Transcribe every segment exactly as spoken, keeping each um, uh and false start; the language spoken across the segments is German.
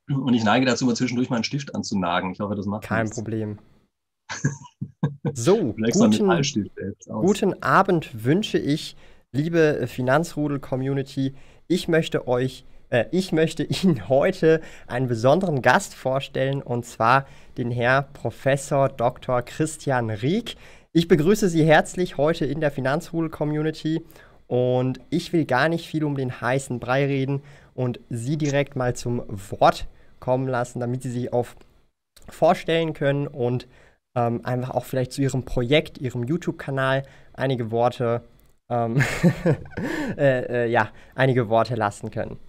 Und ich neige dazu, mal zwischendurch meinen Stift anzunagen. Ich hoffe, das macht Kein nichts. Problem. So, Vielleicht so ein guten, Metallstift jetzt aus. guten Abend wünsche ich, liebe Finanzrudel-Community. Ich möchte euch, äh, ich möchte Ihnen heute einen besonderen Gast vorstellen, und zwar den Herr Professor Doktor Christian Rieck. Ich begrüße Sie herzlich heute in der Finanzrudel-Community und ich will gar nicht viel um den heißen Brei reden und Sie direkt mal zum Wort kommen lassen, damit Sie sich auf vorstellen können und ähm, einfach auch vielleicht zu Ihrem Projekt, Ihrem YouTube-Kanal einige Worte, ähm, äh, äh, ja, einige Worte lassen können.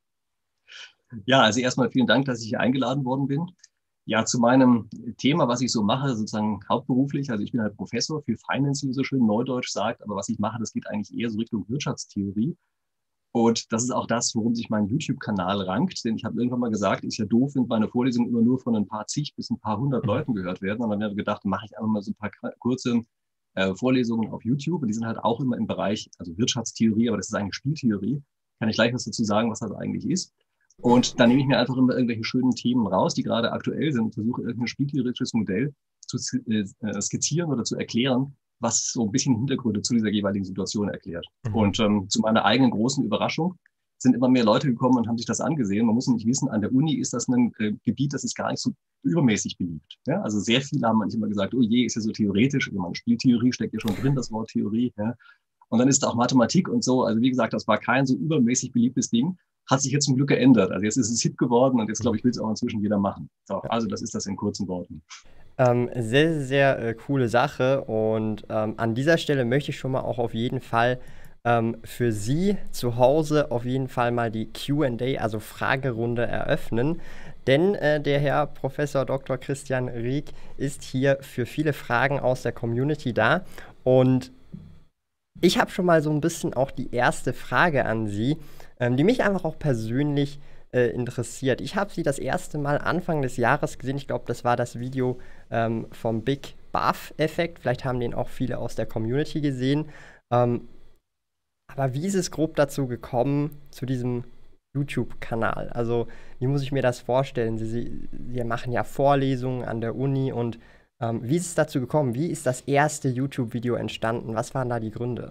Ja, also erstmal vielen Dank, dass ich hier eingeladen worden bin. Ja, zu meinem Thema, was ich so mache, sozusagen hauptberuflich. Also ich bin halt Professor für Finance, wie man so schön neudeutsch sagt. Aber was ich mache, das geht eigentlich eher so Richtung Wirtschaftstheorie. Und das ist auch das, worum sich mein YouTube-Kanal rankt. Denn ich habe irgendwann mal gesagt, ist ja doof, wenn meine Vorlesungen immer nur von ein paar zig bis ein paar hundert Mhm. Leuten gehört werden. Und dann habe ich gedacht, mache ich einfach mal so ein paar kurze äh, Vorlesungen auf YouTube. Und die sind halt auch immer im Bereich, also Wirtschaftstheorie, aber das ist eigentlich Spieltheorie. Kann ich gleich was dazu sagen, was das eigentlich ist. Und dann nehme ich mir einfach immer irgendwelche schönen Themen raus, die gerade aktuell sind, versuche irgendein spieltheoretisches Modell zu äh, skizzieren oder zu erklären, was so ein bisschen Hintergründe zu dieser jeweiligen Situation erklärt. Mhm. Und ähm, zu meiner eigenen großen Überraschung sind immer mehr Leute gekommen und haben sich das angesehen. Man muss nämlich wissen, an der Uni ist das ein äh, Gebiet, das ist gar nicht so übermäßig beliebt. Ja? Also sehr viele haben manchmal gesagt, oh je, ist ja so theoretisch. Ich meine, Spieltheorie steckt ja schon drin, das Wort Theorie. Ja? Und dann ist da auch Mathematik und so. Also wie gesagt, das war kein so übermäßig beliebtes Ding. Hat sich jetzt zum Glück geändert. Also jetzt ist es hip geworden und jetzt, glaube ich, will es auch inzwischen jeder machen. So, also das ist das in kurzen Worten. Ähm, sehr, sehr, sehr äh, coole Sache, und ähm, an dieser Stelle möchte ich schon mal auch auf jeden Fall ähm, für Sie zu Hause auf jeden Fall mal die Q und A, also Fragerunde, eröffnen. Denn äh, der Herr Professor Doktor Christian Rieck ist hier für viele Fragen aus der Community da. Und ich habe schon mal so ein bisschen auch die erste Frage an Sie, ähm, die mich einfach auch persönlich äh, interessiert. Ich habe Sie das erste Mal Anfang des Jahres gesehen. Ich glaube, das war das Video ähm, vom Big Buff-Effekt. Vielleicht haben den auch viele aus der Community gesehen. Ähm, aber wie ist es grob dazu gekommen, zu diesem YouTube-Kanal? Also, wie muss ich mir das vorstellen? Sie, Sie, Sie machen ja Vorlesungen an der Uni, und ähm, wie ist es dazu gekommen? Wie ist das erste YouTube-Video entstanden? Was waren da die Gründe?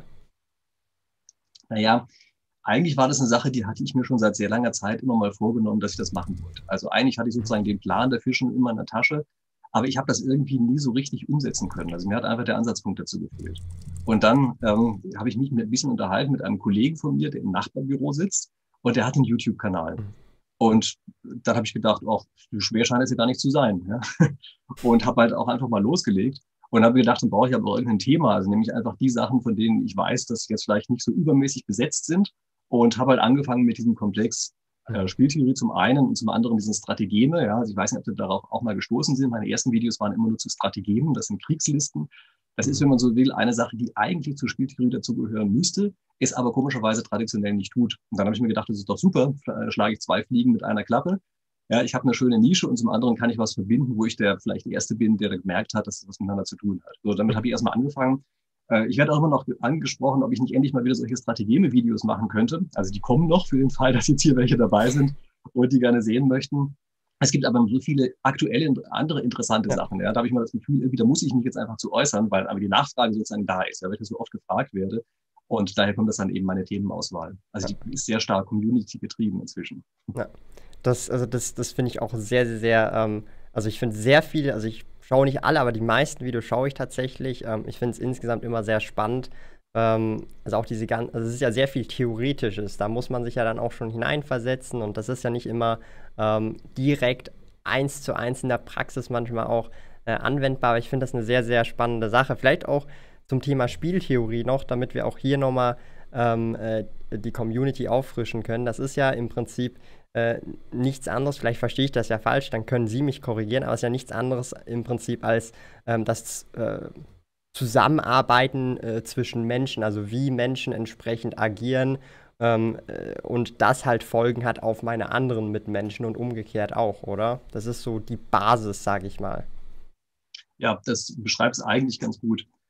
Naja, eigentlich war das eine Sache, die hatte ich mir schon seit sehr langer Zeit immer mal vorgenommen, dass ich das machen wollte. Also eigentlich hatte ich sozusagen den Plan dafür schon in meiner Tasche, aber ich habe das irgendwie nie so richtig umsetzen können. Also mir hat einfach der Ansatzpunkt dazu gefehlt. Und dann ähm, habe ich mich mit, ein bisschen unterhalten mit einem Kollegen von mir, der im Nachbarbüro sitzt, und der hat einen YouTube-Kanal. Mhm. Und dann habe ich gedacht, auch so schwer scheint es ja gar nicht zu sein. Ja? Und habe halt auch einfach mal losgelegt und habe gedacht, dann brauche ich aber auch irgendein Thema. Also nämlich einfach die Sachen, von denen ich weiß, dass sie jetzt vielleicht nicht so übermäßig besetzt sind. Und habe halt angefangen mit diesem Komplex äh, Mhm. Spieltheorie zum einen und zum anderen diesen Strategeme. Ja? Also ich weiß nicht, ob Sie darauf auch mal gestoßen sind. Meine ersten Videos waren immer nur zu Strategemen. Das sind Kriegslisten. Das ist, Mhm. wenn man so will, eine Sache, die eigentlich zur Spieltheorie dazugehören müsste, es aber komischerweise traditionell nicht tut. Und dann habe ich mir gedacht, das ist doch super, schlage ich zwei Fliegen mit einer Klappe. Ja, ich habe eine schöne Nische und zum anderen kann ich was verbinden, wo ich der vielleicht der Erste bin, der gemerkt hat, dass das was miteinander zu tun hat. So, damit habe ich erstmal angefangen. Äh, ich werde auch immer noch angesprochen, ob ich nicht endlich mal wieder solche Strategeme-Videos machen könnte. Also die kommen noch für den Fall, dass jetzt hier welche dabei sind und die gerne sehen möchten. Es gibt aber so viele aktuelle andere interessante Ja. Sachen. Ja. Da habe ich mal das Gefühl, irgendwie, da muss ich mich jetzt einfach zu äußern, weil aber die Nachfrage sozusagen da ist, ja, weil ich so oft gefragt werde. Und daher kommt das dann eben meine Themenauswahl. Also die ist sehr stark Community getrieben inzwischen. Ja. Das, also das, das finde ich auch sehr, sehr, sehr, ähm, also ich finde sehr viele, also ich schaue nicht alle, aber die meisten Videos schaue ich tatsächlich. Ähm, ich finde es insgesamt immer sehr spannend. Ähm, also auch diese ganzen, also es ist ja sehr viel Theoretisches, da muss man sich ja dann auch schon hineinversetzen, und das ist ja nicht immer ähm, direkt eins zu eins in der Praxis manchmal auch äh, anwendbar, aber ich finde das eine sehr, sehr spannende Sache. Vielleicht auch zum Thema Spieltheorie noch, damit wir auch hier nochmal ähm, äh, die Community auffrischen können. Das ist ja im Prinzip äh, nichts anderes, vielleicht verstehe ich das ja falsch, dann können Sie mich korrigieren, aber es ist ja nichts anderes im Prinzip als ähm, das äh, Zusammenarbeiten äh, zwischen Menschen, also wie Menschen entsprechend agieren, ähm, äh, und das halt Folgen hat auf meine anderen Mitmenschen und umgekehrt auch, oder? Das ist so die Basis, sage ich mal. Ja, das beschreibt es eigentlich ganz gut.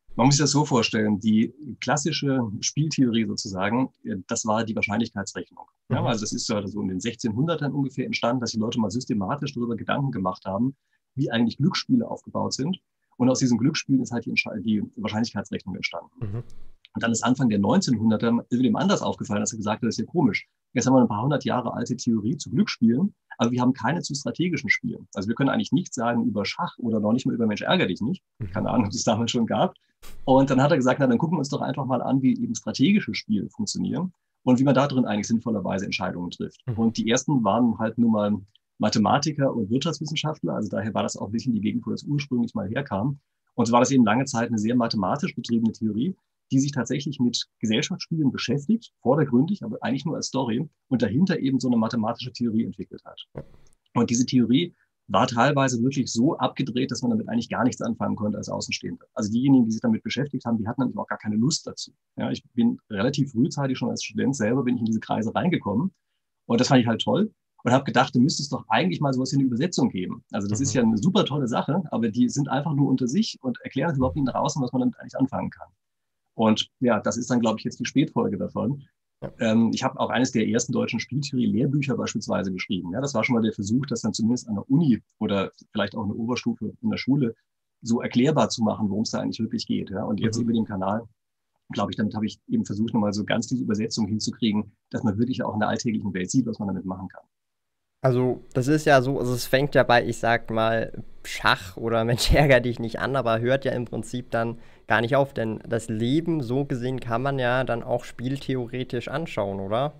Man muss sich das so vorstellen, die klassische Spieltheorie sozusagen, äh, das war die Wahrscheinlichkeitsrechnung. Ja, Mhm. also das ist ja so in den sechzehnhundertern ungefähr entstanden, dass die Leute mal systematisch darüber Gedanken gemacht haben, wie eigentlich Glücksspiele aufgebaut sind. Und aus diesen Glücksspielen ist halt die, die Wahrscheinlichkeitsrechnung entstanden. Mhm. Und dann ist Anfang der neunzehnhunderter irgendwem anders aufgefallen, dass er gesagt hat, das ist ja komisch. Jetzt haben wir eine paar hundert Jahre alte Theorie zu Glücksspielen, aber wir haben keine zu strategischen Spielen. Also wir können eigentlich nichts sagen über Schach oder noch nicht mal über Mensch ärger dich nicht. Mhm. Keine Ahnung, ob es damals schon gab. Und dann hat er gesagt, na, dann gucken wir uns doch einfach mal an, wie eben strategische Spiele funktionieren und wie man da drin eigentlich sinnvollerweise Entscheidungen trifft. Mhm. Und die ersten waren halt nun mal Mathematiker und Wirtschaftswissenschaftler. Also daher war das auch ein bisschen die Gegend, wo das ursprünglich mal herkam. Und so war das eben lange Zeit eine sehr mathematisch betriebene Theorie, die sich tatsächlich mit Gesellschaftsspielen beschäftigt, vordergründig, aber eigentlich nur als Story und dahinter eben so eine mathematische Theorie entwickelt hat. Und diese Theorie war teilweise wirklich so abgedreht, dass man damit eigentlich gar nichts anfangen konnte als Außenstehender. Also diejenigen, die sich damit beschäftigt haben, die hatten nämlich auch gar keine Lust dazu. Ja, ich bin relativ frühzeitig schon als Student selber bin ich in diese Kreise reingekommen und das fand ich halt toll und habe gedacht, du müsstest doch eigentlich mal sowas wie eine Übersetzung geben. Also das ist Mhm. ja eine super tolle Sache, aber die sind einfach nur unter sich und erklären überhaupt nicht nach außen, was man damit eigentlich anfangen kann. Und ja, das ist dann, glaube ich, jetzt die Spätfolge davon. Ja. Ähm, ich habe auch eines der ersten deutschen Spieltheorie-Lehrbücher beispielsweise geschrieben. Ja, das war schon mal der Versuch, das dann zumindest an der Uni oder vielleicht auch in der Oberstufe in der Schule so erklärbar zu machen, worum es da eigentlich wirklich geht. Ja. Und jetzt Mhm. über den Kanal, glaube ich, damit habe ich eben versucht, nochmal so ganz diese Übersetzung hinzukriegen, dass man wirklich auch in der alltäglichen Welt sieht, was man damit machen kann. Also, das ist ja so, also es fängt ja bei, ich sag mal, Schach oder Mensch ärger dich nicht an, aber hört ja im Prinzip dann gar nicht auf, denn das Leben, so gesehen, kann man ja dann auch spieltheoretisch anschauen, oder?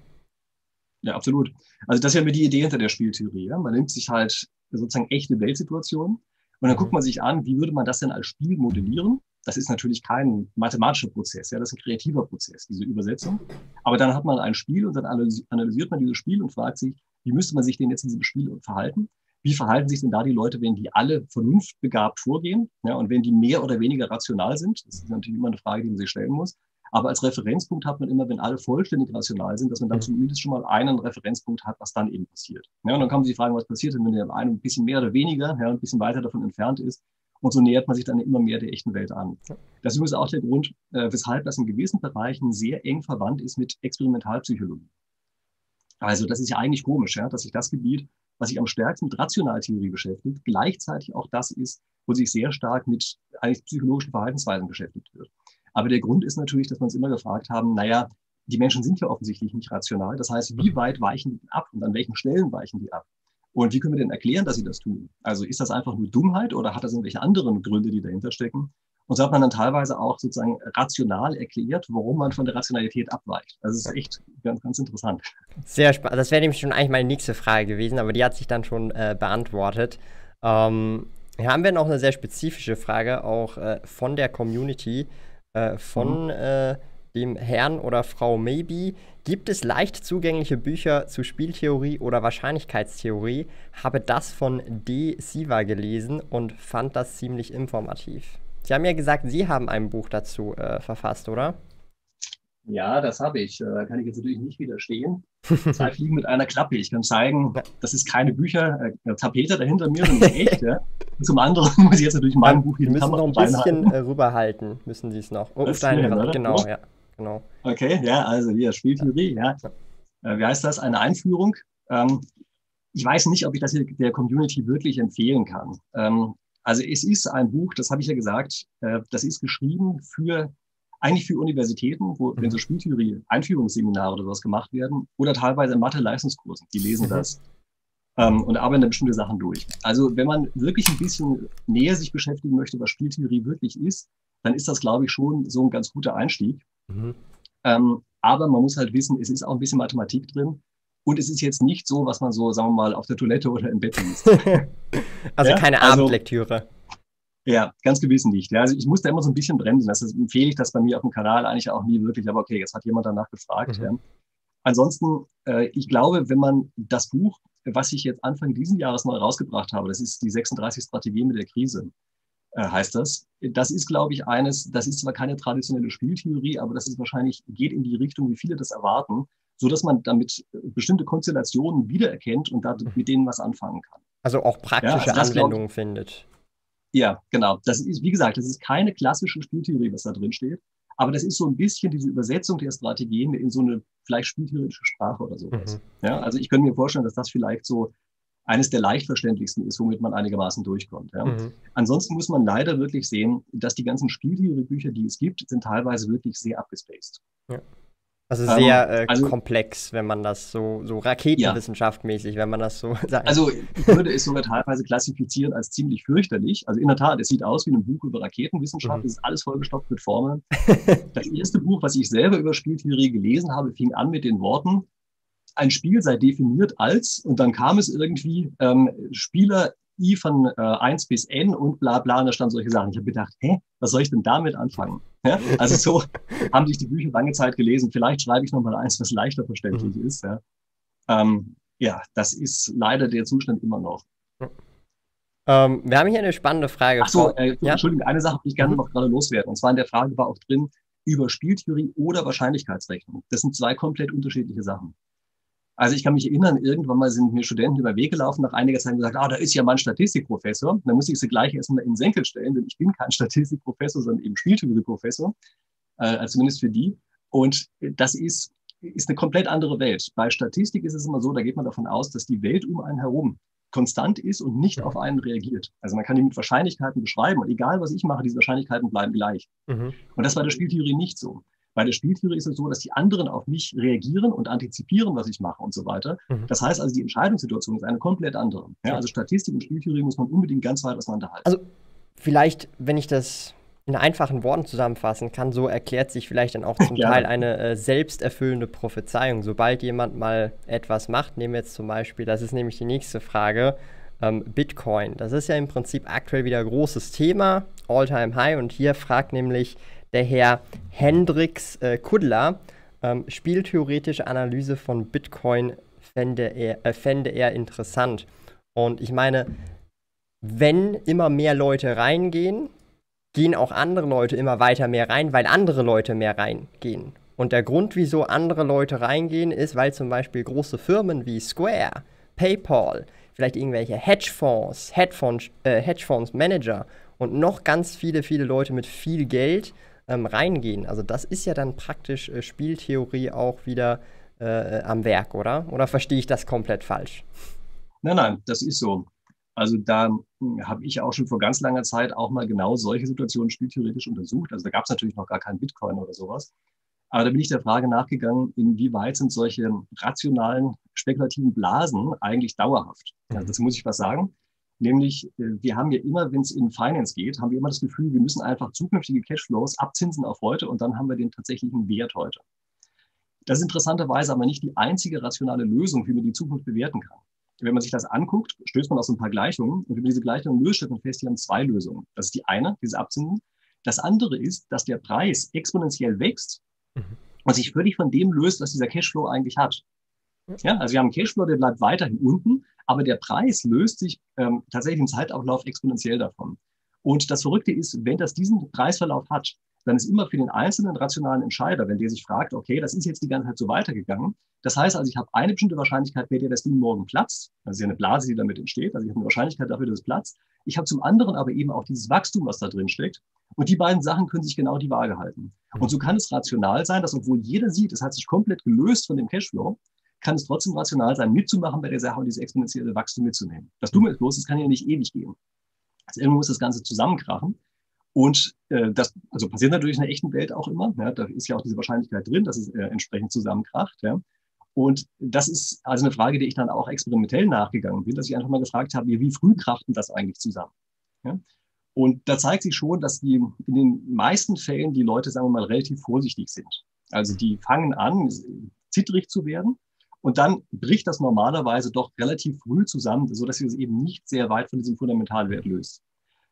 Ja, absolut. Also das ist ja mir die Idee hinter der Spieltheorie. Ja? Man nimmt sich halt sozusagen echte Weltsituationen und dann guckt Mhm. man sich an, wie würde man das denn als Spiel modellieren? Das ist natürlich kein mathematischer Prozess, ja, das ist ein kreativer Prozess, diese Übersetzung. Aber dann hat man ein Spiel und dann analysiert man dieses Spiel und fragt sich, wie müsste man sich denn jetzt in diesem Spiel verhalten? Wie verhalten sich denn da die Leute, wenn die alle vernunftbegabt vorgehen? Ja, und wenn die mehr oder weniger rational sind? Das ist natürlich immer eine Frage, die man sich stellen muss. Aber als Referenzpunkt hat man immer, wenn alle vollständig rational sind, dass man dann Mhm. zumindest schon mal einen Referenzpunkt hat, was dann eben passiert. Ja, und dann kann man sich fragen, was passiert denn, wenn der eine ein bisschen mehr oder weniger, ja, ein bisschen weiter davon entfernt ist. Und so nähert man sich dann immer mehr der echten Welt an. Das ist übrigens auch der Grund, äh, weshalb das in gewissen Bereichen sehr eng verwandt ist mit Experimentalpsychologie. Also das ist ja eigentlich komisch, ja, dass sich das Gebiet, was sich am stärksten mit Rationaltheorie beschäftigt, gleichzeitig auch das ist, wo sich sehr stark mit eigentlich psychologischen Verhaltensweisen beschäftigt wird. Aber der Grund ist natürlich, dass wir uns immer gefragt haben, naja, die Menschen sind ja offensichtlich nicht rational. Das heißt, wie Mhm. weit weichen die ab und an welchen Stellen weichen die ab? Und wie können wir denn erklären, dass sie das tun? Also ist das einfach nur Dummheit oder hat das irgendwelche anderen Gründe, die dahinter stecken? Und so hat man dann teilweise auch sozusagen rational erklärt, warum man von der Rationalität abweicht. Also es ist echt ganz, ganz interessant. Sehr spannend. Das wäre nämlich schon eigentlich meine nächste Frage gewesen, aber die hat sich dann schon äh, beantwortet. Ähm, hier haben wir noch eine sehr spezifische Frage, auch äh, von der Community, äh, Mhm. von äh, dem Herrn oder Frau Maybe. Gibt es leicht zugängliche Bücher zu Spieltheorie oder Wahrscheinlichkeitstheorie? Habe das von D. Siva gelesen und fand das ziemlich informativ. Sie haben ja gesagt, Sie haben ein Buch dazu äh, verfasst, oder? Ja, das habe ich. Da kann ich jetzt natürlich nicht widerstehen. Zwei Fliegen mit einer Klappe. Ich kann zeigen, das ist keine Bücher, äh, Tapete dahinter mir, sondern das ist echt. Ja. Und zum anderen muss ich jetzt natürlich in meinem Ähm, Buch hier Sie die müssen Kamera noch ein bisschen reinhalten. äh, rüberhalten, müssen Sie es noch. Oh, auf Das deinen hierhin, Rand, oder? genau, So. ja, genau. Okay, ja, also hier Ja, Spieltheorie, ja. ja. Äh, wie heißt das? Eine Einführung. Ähm, ich weiß nicht, ob ich das hier der Community wirklich empfehlen kann. Ähm, also es ist ein Buch, das habe ich ja gesagt, äh, das ist geschrieben für eigentlich für Universitäten, wo wenn so Mhm. Spieltheorie Einführungsseminare oder sowas gemacht werden oder teilweise in Mathe-Leistungskursen, die lesen Mhm. das ähm, und arbeiten da bestimmte Sachen durch. Also wenn man wirklich ein bisschen näher sich beschäftigen möchte, was Spieltheorie wirklich ist, dann ist das, glaube ich, schon so ein ganz guter Einstieg. Mhm. Ähm, aber man muss halt wissen, es ist auch ein bisschen Mathematik drin. Und es ist jetzt nicht so, was man so, sagen wir mal, auf der Toilette oder im Bett liest. Also Ja, keine also, Abendlektüre. ja, ganz gewiss nicht. Ja, also ich muss da immer so ein bisschen bremsen. Das ist, empfehle ich das bei mir auf dem Kanal eigentlich auch nie wirklich. Aber okay, jetzt hat jemand danach gefragt. Mhm. Ja. Ansonsten, äh, ich glaube, wenn man das Buch, was ich jetzt Anfang dieses Jahres neu rausgebracht habe, das ist die sechsunddreißig Strategien mit der Krise, äh, heißt das. Das ist, glaube ich, eines, das ist zwar keine traditionelle Spieltheorie, aber das ist wahrscheinlich, geht in die Richtung, wie viele das erwarten, so dass man damit bestimmte Konstellationen wiedererkennt und da mit denen was anfangen kann. Also auch Ja, praktische also das glaube ich, Anwendungen findet. Ja, genau. Das ist, wie gesagt, das ist keine klassische Spieltheorie, was da drin steht. Aber das ist so ein bisschen diese Übersetzung der Strategien in so eine vielleicht spieltheoretische Sprache oder Mhm. sowas. Ja, also ich könnte mir vorstellen, dass das vielleicht so eines der leicht verständlichsten ist, womit man einigermaßen durchkommt. Ja. Mhm. Ansonsten muss man leider wirklich sehen, dass die ganzen Spieltheoriebücher, die es gibt, sind teilweise wirklich sehr abgespaced. Ja. Also Ähm, sehr äh, also komplex, wenn man das so, so ja, raketenwissenschaftmäßig, wenn man das so sagen. also ich würde es sogar teilweise klassifizieren als ziemlich fürchterlich. Also in der Tat, es sieht aus wie ein Buch über Raketenwissenschaft, Mhm. es ist alles vollgestopft mit Formeln. Das erste Buch, was ich selber über Spieltheorie gelesen habe, fing an mit den Worten, ein Spiel sei definiert als, und dann kam es irgendwie, ähm, Spieler I von äh, eins bis N und bla bla, und da standen solche Sachen. Ich habe gedacht, hä, was soll ich denn damit anfangen? Ja? Also so haben sich die Bücher lange Zeit gelesen. Vielleicht schreibe ich nochmal eins, was leichter verständlich Mhm. ist. Ja? Ähm, ja, das ist leider der Zustand immer noch. Ähm, wir haben hier eine spannende Frage Ach so, vor. äh, Ja? Entschuldigung, eine Sache will ich gerne Mhm. noch gerade loswerden. Und zwar in der Frage war auch drin, über Spieltheorie oder Wahrscheinlichkeitsrechnung. Das sind zwei komplett unterschiedliche Sachen. Also ich kann mich erinnern, irgendwann mal sind mir Studenten über den Weg gelaufen, nach einiger Zeit gesagt, ah, da ist ja mein Statistikprofessor. Dann muss ich sie gleich erstmal in den Senkel stellen, denn ich bin kein Statistikprofessor, sondern eben Spieltheorieprofessor, äh, also zumindest für die. Und das ist, ist eine komplett andere Welt. Bei Statistik ist es immer so, da geht man davon aus, dass die Welt um einen herum konstant ist und nicht auf einen reagiert. Also man kann die mit Wahrscheinlichkeiten beschreiben und egal, was ich mache, diese Wahrscheinlichkeiten bleiben gleich. Mhm. Und das war der Spieltheorie nicht so. Bei der Spieltheorie ist es so, dass die anderen auf mich reagieren und antizipieren, was ich mache und so weiter. Mhm. Das heißt also, die Entscheidungssituation ist eine komplett andere. Ja, also Statistik und Spieltheorie muss man unbedingt ganz weit auseinanderhalten. Also vielleicht, wenn ich das in einfachen Worten zusammenfassen kann, so erklärt sich vielleicht dann auch zum Teil Gerne. eine äh, selbsterfüllende Prophezeiung. Sobald jemand mal etwas macht, nehmen wir jetzt zum Beispiel, das ist nämlich die nächste Frage, ähm, Bitcoin. Das ist ja im Prinzip aktuell wieder ein großes Thema, All-Time-High. Und hier fragt nämlich der Herr Hendrix äh, Kudler, ähm, spieltheoretische Analyse von Bitcoin fände er, äh, fände er interessant. Und ich meine, wenn immer mehr Leute reingehen, gehen auch andere Leute immer weiter mehr rein, weil andere Leute mehr reingehen. Und der Grund, wieso andere Leute reingehen, ist, weil zum Beispiel große Firmen wie Square, PayPal, vielleicht irgendwelche Hedgefonds, Hedgefonds, äh, Hedgefonds Manager und noch ganz viele, viele Leute mit viel Geld ähm, reingehen. Also das ist ja dann praktisch äh, Spieltheorie auch wieder äh, am Werk, oder? Oder verstehe ich das komplett falsch? Nein, nein, das ist so. Also da hm, habe ich auch schon vor ganz langer Zeit auch mal genau solche Situationen spieltheoretisch untersucht. Also da gab es natürlich noch gar keinen Bitcoin oder sowas. Aber da bin ich der Frage nachgegangen, inwieweit sind solche rationalen, spekulativen Blasen eigentlich dauerhaft? Also Mhm. dazu muss ich was sagen. Nämlich, äh, wir haben ja immer, wenn es in Finance geht, haben wir immer das Gefühl, wir müssen einfach zukünftige Cashflows abzinsen auf heute und dann haben wir den tatsächlichen Wert heute. Das ist interessanterweise aber nicht die einzige rationale Lösung, wie man die Zukunft bewerten kann. Wenn man sich das anguckt, stößt man auf so ein paar Gleichungen und wenn man diese Gleichungen löst, stellt man fest, hier haben zwei Lösungen. Das ist die eine, diese Abzinsen. Das andere ist, dass der Preis exponentiell wächst Mhm. und sich völlig von dem löst, was dieser Cashflow eigentlich hat. Ja, also wir haben einen Cashflow, der bleibt weiterhin unten, aber der Preis löst sich ähm, tatsächlich im Zeitablauf exponentiell davon. Und das Verrückte ist, wenn das diesen Preisverlauf hat, dann ist immer für den einzelnen rationalen Entscheider, wenn der sich fragt, okay, das ist jetzt die ganze Zeit so weitergegangen. Das heißt also, ich habe eine bestimmte Wahrscheinlichkeit, wenn dir das Ding morgen platzt. Das ist ja eine Blase, die damit entsteht. Also ich habe eine Wahrscheinlichkeit dafür, dass es platzt. Ich habe zum anderen aber eben auch dieses Wachstum, was da drin steckt. Und die beiden Sachen können sich genau die Waage halten. Und so kann es rational sein, dass obwohl jeder sieht, es hat sich komplett gelöst von dem Cashflow, kann es trotzdem rational sein, mitzumachen bei der Sache und dieses exponentielle Wachstum mitzunehmen. Das Dumme ist bloß, es kann ja nicht ewig gehen. Also irgendwo muss das Ganze zusammenkrachen. Und äh, das also passiert natürlich in der echten Welt auch immer. Ja, da ist ja auch diese Wahrscheinlichkeit drin, dass es äh, entsprechend zusammenkracht. Ja. Und das ist also eine Frage, die ich dann auch experimentell nachgegangen bin, dass ich einfach mal gefragt habe, wie früh kracht denn das eigentlich zusammen? Ja. Und da zeigt sich schon, dass die in den meisten Fällen die Leute, sagen wir mal, relativ vorsichtig sind. Also die fangen an, zittrig zu werden. Und dann bricht das normalerweise doch relativ früh zusammen, sodass sie das eben nicht sehr weit von diesem Fundamentalwert löst.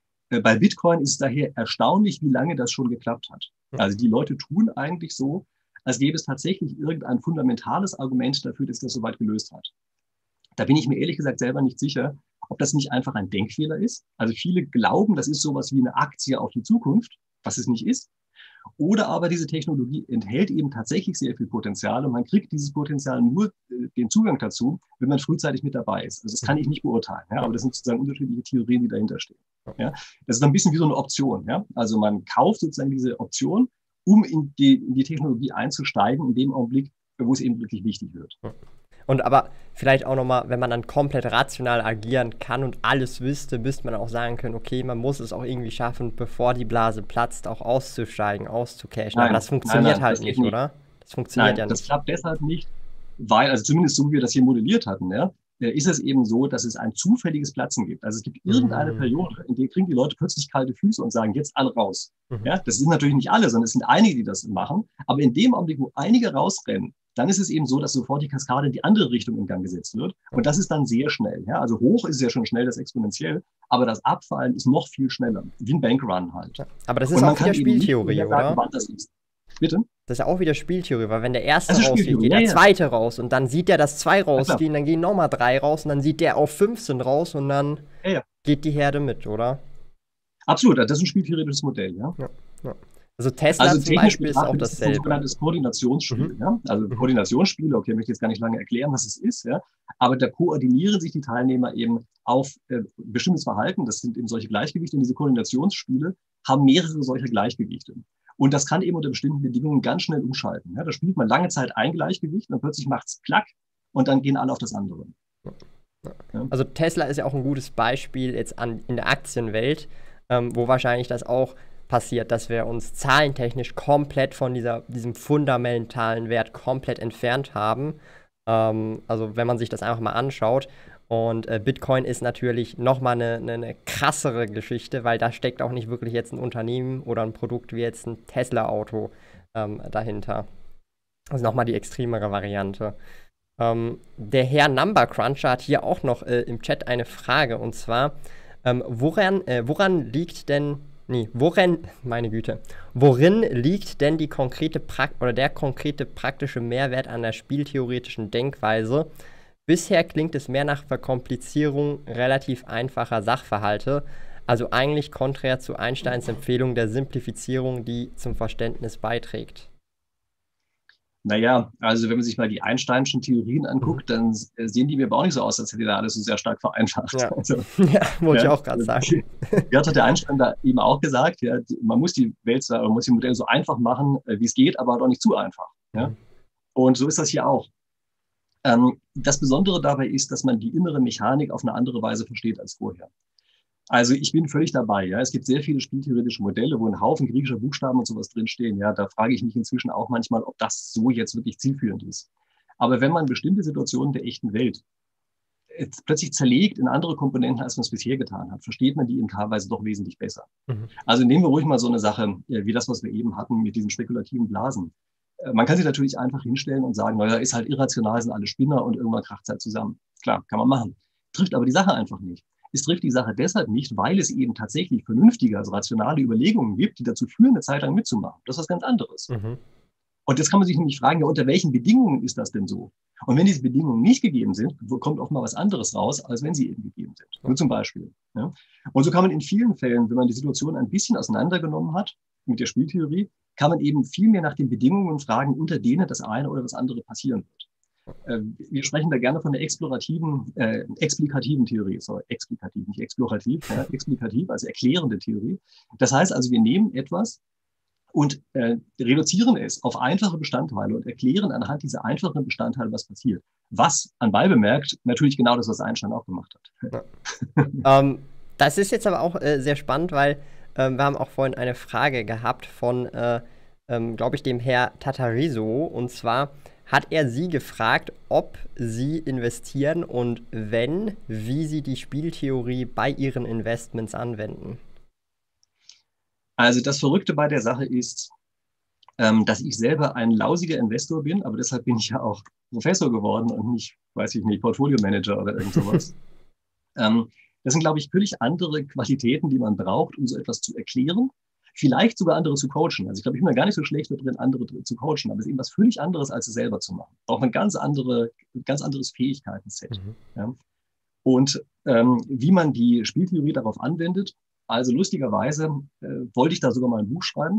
Bei Bitcoin ist es daher erstaunlich, wie lange das schon geklappt hat. Also die Leute tun eigentlich so, als gäbe es tatsächlich irgendein fundamentales Argument dafür, dass das so weit gelöst hat. Da bin ich mir ehrlich gesagt selber nicht sicher, ob das nicht einfach ein Denkfehler ist. Also viele glauben, das ist sowas wie eine Aktie auf die Zukunft, was es nicht ist. Oder aber diese Technologie enthält eben tatsächlich sehr viel Potenzial und man kriegt dieses Potenzial nur äh, den Zugang dazu, wenn man frühzeitig mit dabei ist. Also das kann ich nicht beurteilen, ja, aber das sind sozusagen unterschiedliche Theorien, die dahinter stehen. Ja. Das ist ein bisschen wie so eine Option. Ja. Also man kauft sozusagen diese Option, um in die, in die Technologie einzusteigen, in dem Augenblick, wo es eben wirklich wichtig wird. Und aber vielleicht auch nochmal, wenn man dann komplett rational agieren kann und alles wüsste, müsste man auch sagen können, okay, man muss es auch irgendwie schaffen, bevor die Blase platzt, auch auszusteigen, auszucashen. Nein, aber das funktioniert nein, nein, halt das nicht, geht nicht. oder? Das funktioniert Nein, ja das nicht. klappt deshalb nicht, weil, also zumindest so wie wir das hier modelliert hatten, ja, äh, ist es eben so, dass es ein zufälliges Platzen gibt. Also es gibt irgendeine Mhm. Periode, in der kriegen die Leute plötzlich kalte Füße und sagen, jetzt alle raus. Mhm. Ja, das sind natürlich nicht alle, sondern es sind einige, die das machen. Aber in dem Augenblick, wo einige rausrennen, dann ist es eben so, dass sofort die Kaskade in die andere Richtung in Gang gesetzt wird. Und das ist dann sehr schnell. Ja? Also hoch ist es ja schon schnell, das exponentiell, aber das Abfallen ist noch viel schneller. Wie ein Bankrun halt. Ja, aber das ist Und man auch wieder kann eben nicht Spieltheorie, mehr sagen, oder? wann das ist. Bitte? Das ist ja auch wieder Spieltheorie, weil wenn der erste Das ist rausgeht, Spieltheorie, geht der ja, ja. zweite raus und dann sieht der, dass zwei Ja, klar. rausgehen, dann gehen nochmal drei raus und dann sieht der auf fünfzehn raus und dann Ja, ja. geht die Herde mit, oder? Absolut, das ist ein spieltheoretisches Modell. Ja? Ja, ja. Also Tesla Also zum technisch Beispiel ist auch betrachtet ist es ein dasselbe. sogenanntes Koordinationsspiel. Mhm. Ja? Also Mhm. Koordinationsspiele, okay, möchte ich jetzt gar nicht lange erklären, was es ist, ja? Aber da koordinieren sich die Teilnehmer eben auf äh, bestimmtes Verhalten. Das sind eben solche Gleichgewichte und diese Koordinationsspiele haben mehrere solcher Gleichgewichte. Und das kann eben unter bestimmten Bedingungen ganz schnell umschalten. Ja? Da spielt man lange Zeit ein Gleichgewicht und plötzlich macht es Klack und dann gehen alle auf das andere. Ja? Also Tesla ist ja auch ein gutes Beispiel jetzt an, in der Aktienwelt, ähm, wo wahrscheinlich das auch passiert, dass wir uns zahlentechnisch komplett von dieser, diesem fundamentalen Wert komplett entfernt haben. Ähm, also wenn man sich das einfach mal anschaut. Und äh, Bitcoin ist natürlich nochmal eine, eine, eine krassere Geschichte, weil da steckt auch nicht wirklich jetzt ein Unternehmen oder ein Produkt wie jetzt ein Tesla-Auto ähm, dahinter. Das ist nochmal die extremere Variante. Ähm, der Herr Number Cruncher hat hier auch noch äh, im Chat eine Frage, und zwar, ähm, woran, äh, woran liegt denn, nee, worin, meine Güte, worin liegt denn die konkrete Prak- oder der konkrete praktische Mehrwert an der spieltheoretischen Denkweise? Bisher klingt es mehr nach Verkomplizierung relativ einfacher Sachverhalte, also eigentlich konträr zu Einsteins Empfehlung der Simplifizierung, die zum Verständnis beiträgt. Naja, also wenn man sich mal die Einsteinschen Theorien anguckt, dann äh, sehen die mir aber auch nicht so aus, als hätte da alles so sehr stark vereinfacht. Ja, Also, ja wollte ich ja, auch gerade sagen. ja, hat der Einstein da eben auch gesagt, ja, die- man muss die Welt, so- man muss die Modelle so einfach machen, äh, wie es geht, aber doch nicht zu einfach. Ja? Mhm. Und so ist das hier auch. Ähm, das Besondere dabei ist, dass man die innere Mechanik auf eine andere Weise versteht als vorher. Also ich bin völlig dabei. Ja, es gibt sehr viele spieltheoretische Modelle, wo ein Haufen griechischer Buchstaben und sowas drinstehen. Ja, da frage ich mich inzwischen auch manchmal, ob das so jetzt wirklich zielführend ist. Aber wenn man bestimmte Situationen der echten Welt äh, plötzlich zerlegt in andere Komponenten, als man es bisher getan hat, versteht man die eben teilweise doch wesentlich besser. Mhm. Also nehmen wir ruhig mal so eine Sache, äh, wie das, was wir eben hatten mit diesen spekulativen Blasen. Äh, Man kann sich natürlich einfach hinstellen und sagen, naja, ist halt irrational, sind alle Spinner und irgendwann kracht es halt zusammen. Klar, kann man machen. Trifft aber die Sache einfach nicht. Es trifft die Sache deshalb nicht, weil es eben tatsächlich vernünftige, also rationale Überlegungen gibt, die dazu führen, eine Zeit lang mitzumachen. Das ist was ganz anderes. Mhm. Und jetzt kann man sich nämlich fragen, ja, unter welchen Bedingungen ist das denn so? Und wenn diese Bedingungen nicht gegeben sind, kommt auch mal was anderes raus, als wenn sie eben gegeben sind. Nur zum Beispiel. Ja. Und so kann man in vielen Fällen, wenn man die Situation ein bisschen auseinandergenommen hat mit der Spieltheorie, kann man eben viel mehr nach den Bedingungen fragen, unter denen das eine oder das andere passieren wird. Wir sprechen da gerne von der explorativen, äh, explikativen Theorie, sorry, explikativ, nicht explorativ, ja, explikativ, also erklärende Theorie. Das heißt also, wir nehmen etwas und äh, reduzieren es auf einfache Bestandteile und erklären anhand dieser einfachen Bestandteile, was passiert. Was, anbei bemerkt, natürlich genau das, was Einstein auch gemacht hat. Ja. ähm, das ist jetzt aber auch äh, sehr spannend, weil ähm, wir haben auch vorhin eine Frage gehabt von, äh, ähm, glaube ich, dem Herr Tatariso, und zwar hat er Sie gefragt, ob Sie investieren und wenn, wie Sie die Spieltheorie bei Ihren Investments anwenden. Also das Verrückte bei der Sache ist, ähm, dass ich selber ein lausiger Investor bin, aber deshalb bin ich ja auch Professor geworden und nicht, weiß ich nicht, Portfolio-Manager oder irgend sowas. ähm, das sind, glaube ich, völlig andere Qualitäten, die man braucht, um so etwas zu erklären. Vielleicht sogar andere zu coachen. Also ich glaube, ich bin mir gar nicht so schlecht drin, andere zu coachen, aber es ist eben was völlig anderes, als es selber zu machen. Braucht man ganz andere, ganz anderes Fähigkeiten-Set. Mhm. Ja. Und ähm, wie man die Spieltheorie darauf anwendet, also lustigerweise äh, wollte ich da sogar mal ein Buch schreiben.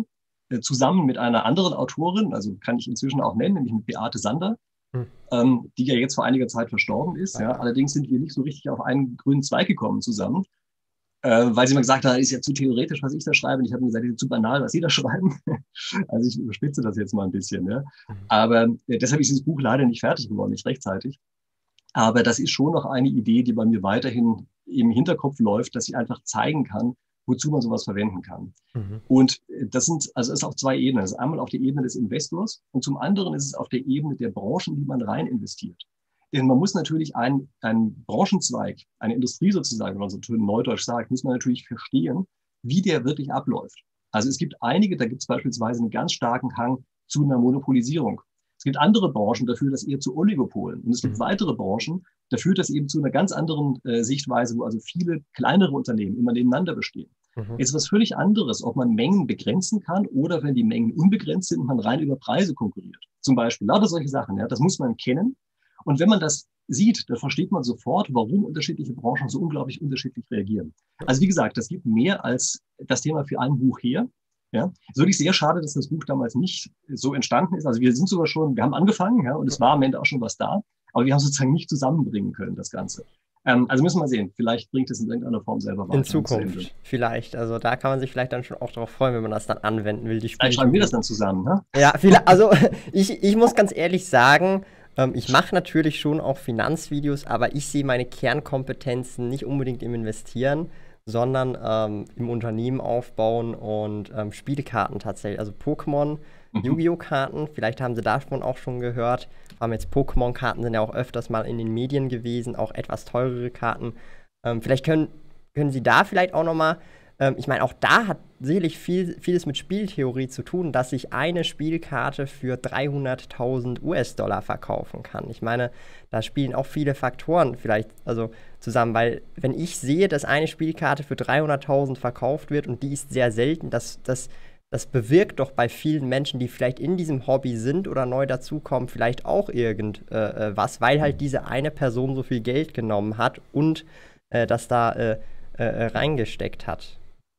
äh, zusammen mit einer anderen Autorin, also kann ich inzwischen auch nennen, nämlich mit Beate Sander, hm. ähm, die ja jetzt vor einiger Zeit verstorben ist. Ja. Ja. Allerdings sind wir nicht so richtig auf einen grünen Zweig gekommen zusammen, äh, weil sie mir gesagt hat, ist ja zu theoretisch, was ich da schreibe. Und ich habe mir gesagt, das ist zu banal, was Sie da schreiben. Also ich überspitze das jetzt mal ein bisschen. Ja. Aber äh, deshalb ist dieses Buch leider nicht fertig geworden, nicht rechtzeitig. Aber das ist schon noch eine Idee, die bei mir weiterhin im Hinterkopf läuft, dass ich einfach zeigen kann, wozu man sowas verwenden kann. Mhm. Und das sind, also es ist auf zwei Ebenen. Das ist einmal auf der Ebene des Investors und zum anderen ist es auf der Ebene der Branchen, die man rein investiert. Denn man muss natürlich einen, einen Branchenzweig, eine Industrie sozusagen, wenn man so schön neudeutsch sagt, muss man natürlich verstehen, wie der wirklich abläuft. Also es gibt einige, da gibt es beispielsweise einen ganz starken Hang zu einer Monopolisierung. Es gibt andere Branchen, da führt das eher zu Oligopolen. Und es gibt mhm. weitere Branchen, da führt das eben zu einer ganz anderen äh, Sichtweise, wo also viele kleinere Unternehmen immer nebeneinander bestehen. Mhm. Jetzt ist was völlig anderes, ob man Mengen begrenzen kann oder wenn die Mengen unbegrenzt sind und man rein über Preise konkurriert. Zum Beispiel, lauter solche Sachen, ja, das muss man kennen. Und wenn man das sieht, dann versteht man sofort, warum unterschiedliche Branchen so unglaublich unterschiedlich reagieren. Also wie gesagt, das gibt mehr als das Thema für ein Buch her. Ja, es ist wirklich sehr schade, dass das Buch damals nicht so entstanden ist. Also wir sind sogar schon, wir haben angefangen, ja, und es war am Ende auch schon was da, aber wir haben sozusagen nicht zusammenbringen können, das Ganze. Ähm, also müssen wir mal sehen, vielleicht bringt es in irgendeiner Form selber weiter. In Zukunft, vielleicht. Also da kann man sich vielleicht dann schon auch darauf freuen, wenn man das dann anwenden will. Die vielleicht schreiben wir das dann zusammen, ne? Ja, viele, also ich, ich muss ganz ehrlich sagen, ähm, ich mache natürlich schon auch Finanzvideos, aber ich sehe meine Kernkompetenzen nicht unbedingt im Investieren, sondern ähm, im Unternehmen aufbauen und ähm, Spielkarten tatsächlich. Also Pokémon, mhm. Yu-Gi-Oh! Karten, vielleicht haben Sie davon auch schon gehört. Haben jetzt Pokémon-Karten, sind ja auch öfters mal in den Medien gewesen, auch etwas teurere Karten. Ähm, vielleicht können, können Sie da vielleicht auch nochmal, ähm, ich meine, auch da hat sicherlich viel, vieles mit Spieltheorie zu tun, dass ich eine Spielkarte für dreihunderttausend US-Dollar verkaufen kann. Ich meine, da spielen auch viele Faktoren vielleicht also zusammen, weil wenn ich sehe, dass eine Spielkarte für dreihunderttausend verkauft wird und die ist sehr selten, das, das, das bewirkt doch bei vielen Menschen, die vielleicht in diesem Hobby sind oder neu dazukommen, vielleicht auch irgendwas, äh, weil halt diese eine Person so viel Geld genommen hat und äh, das da äh, äh, reingesteckt hat.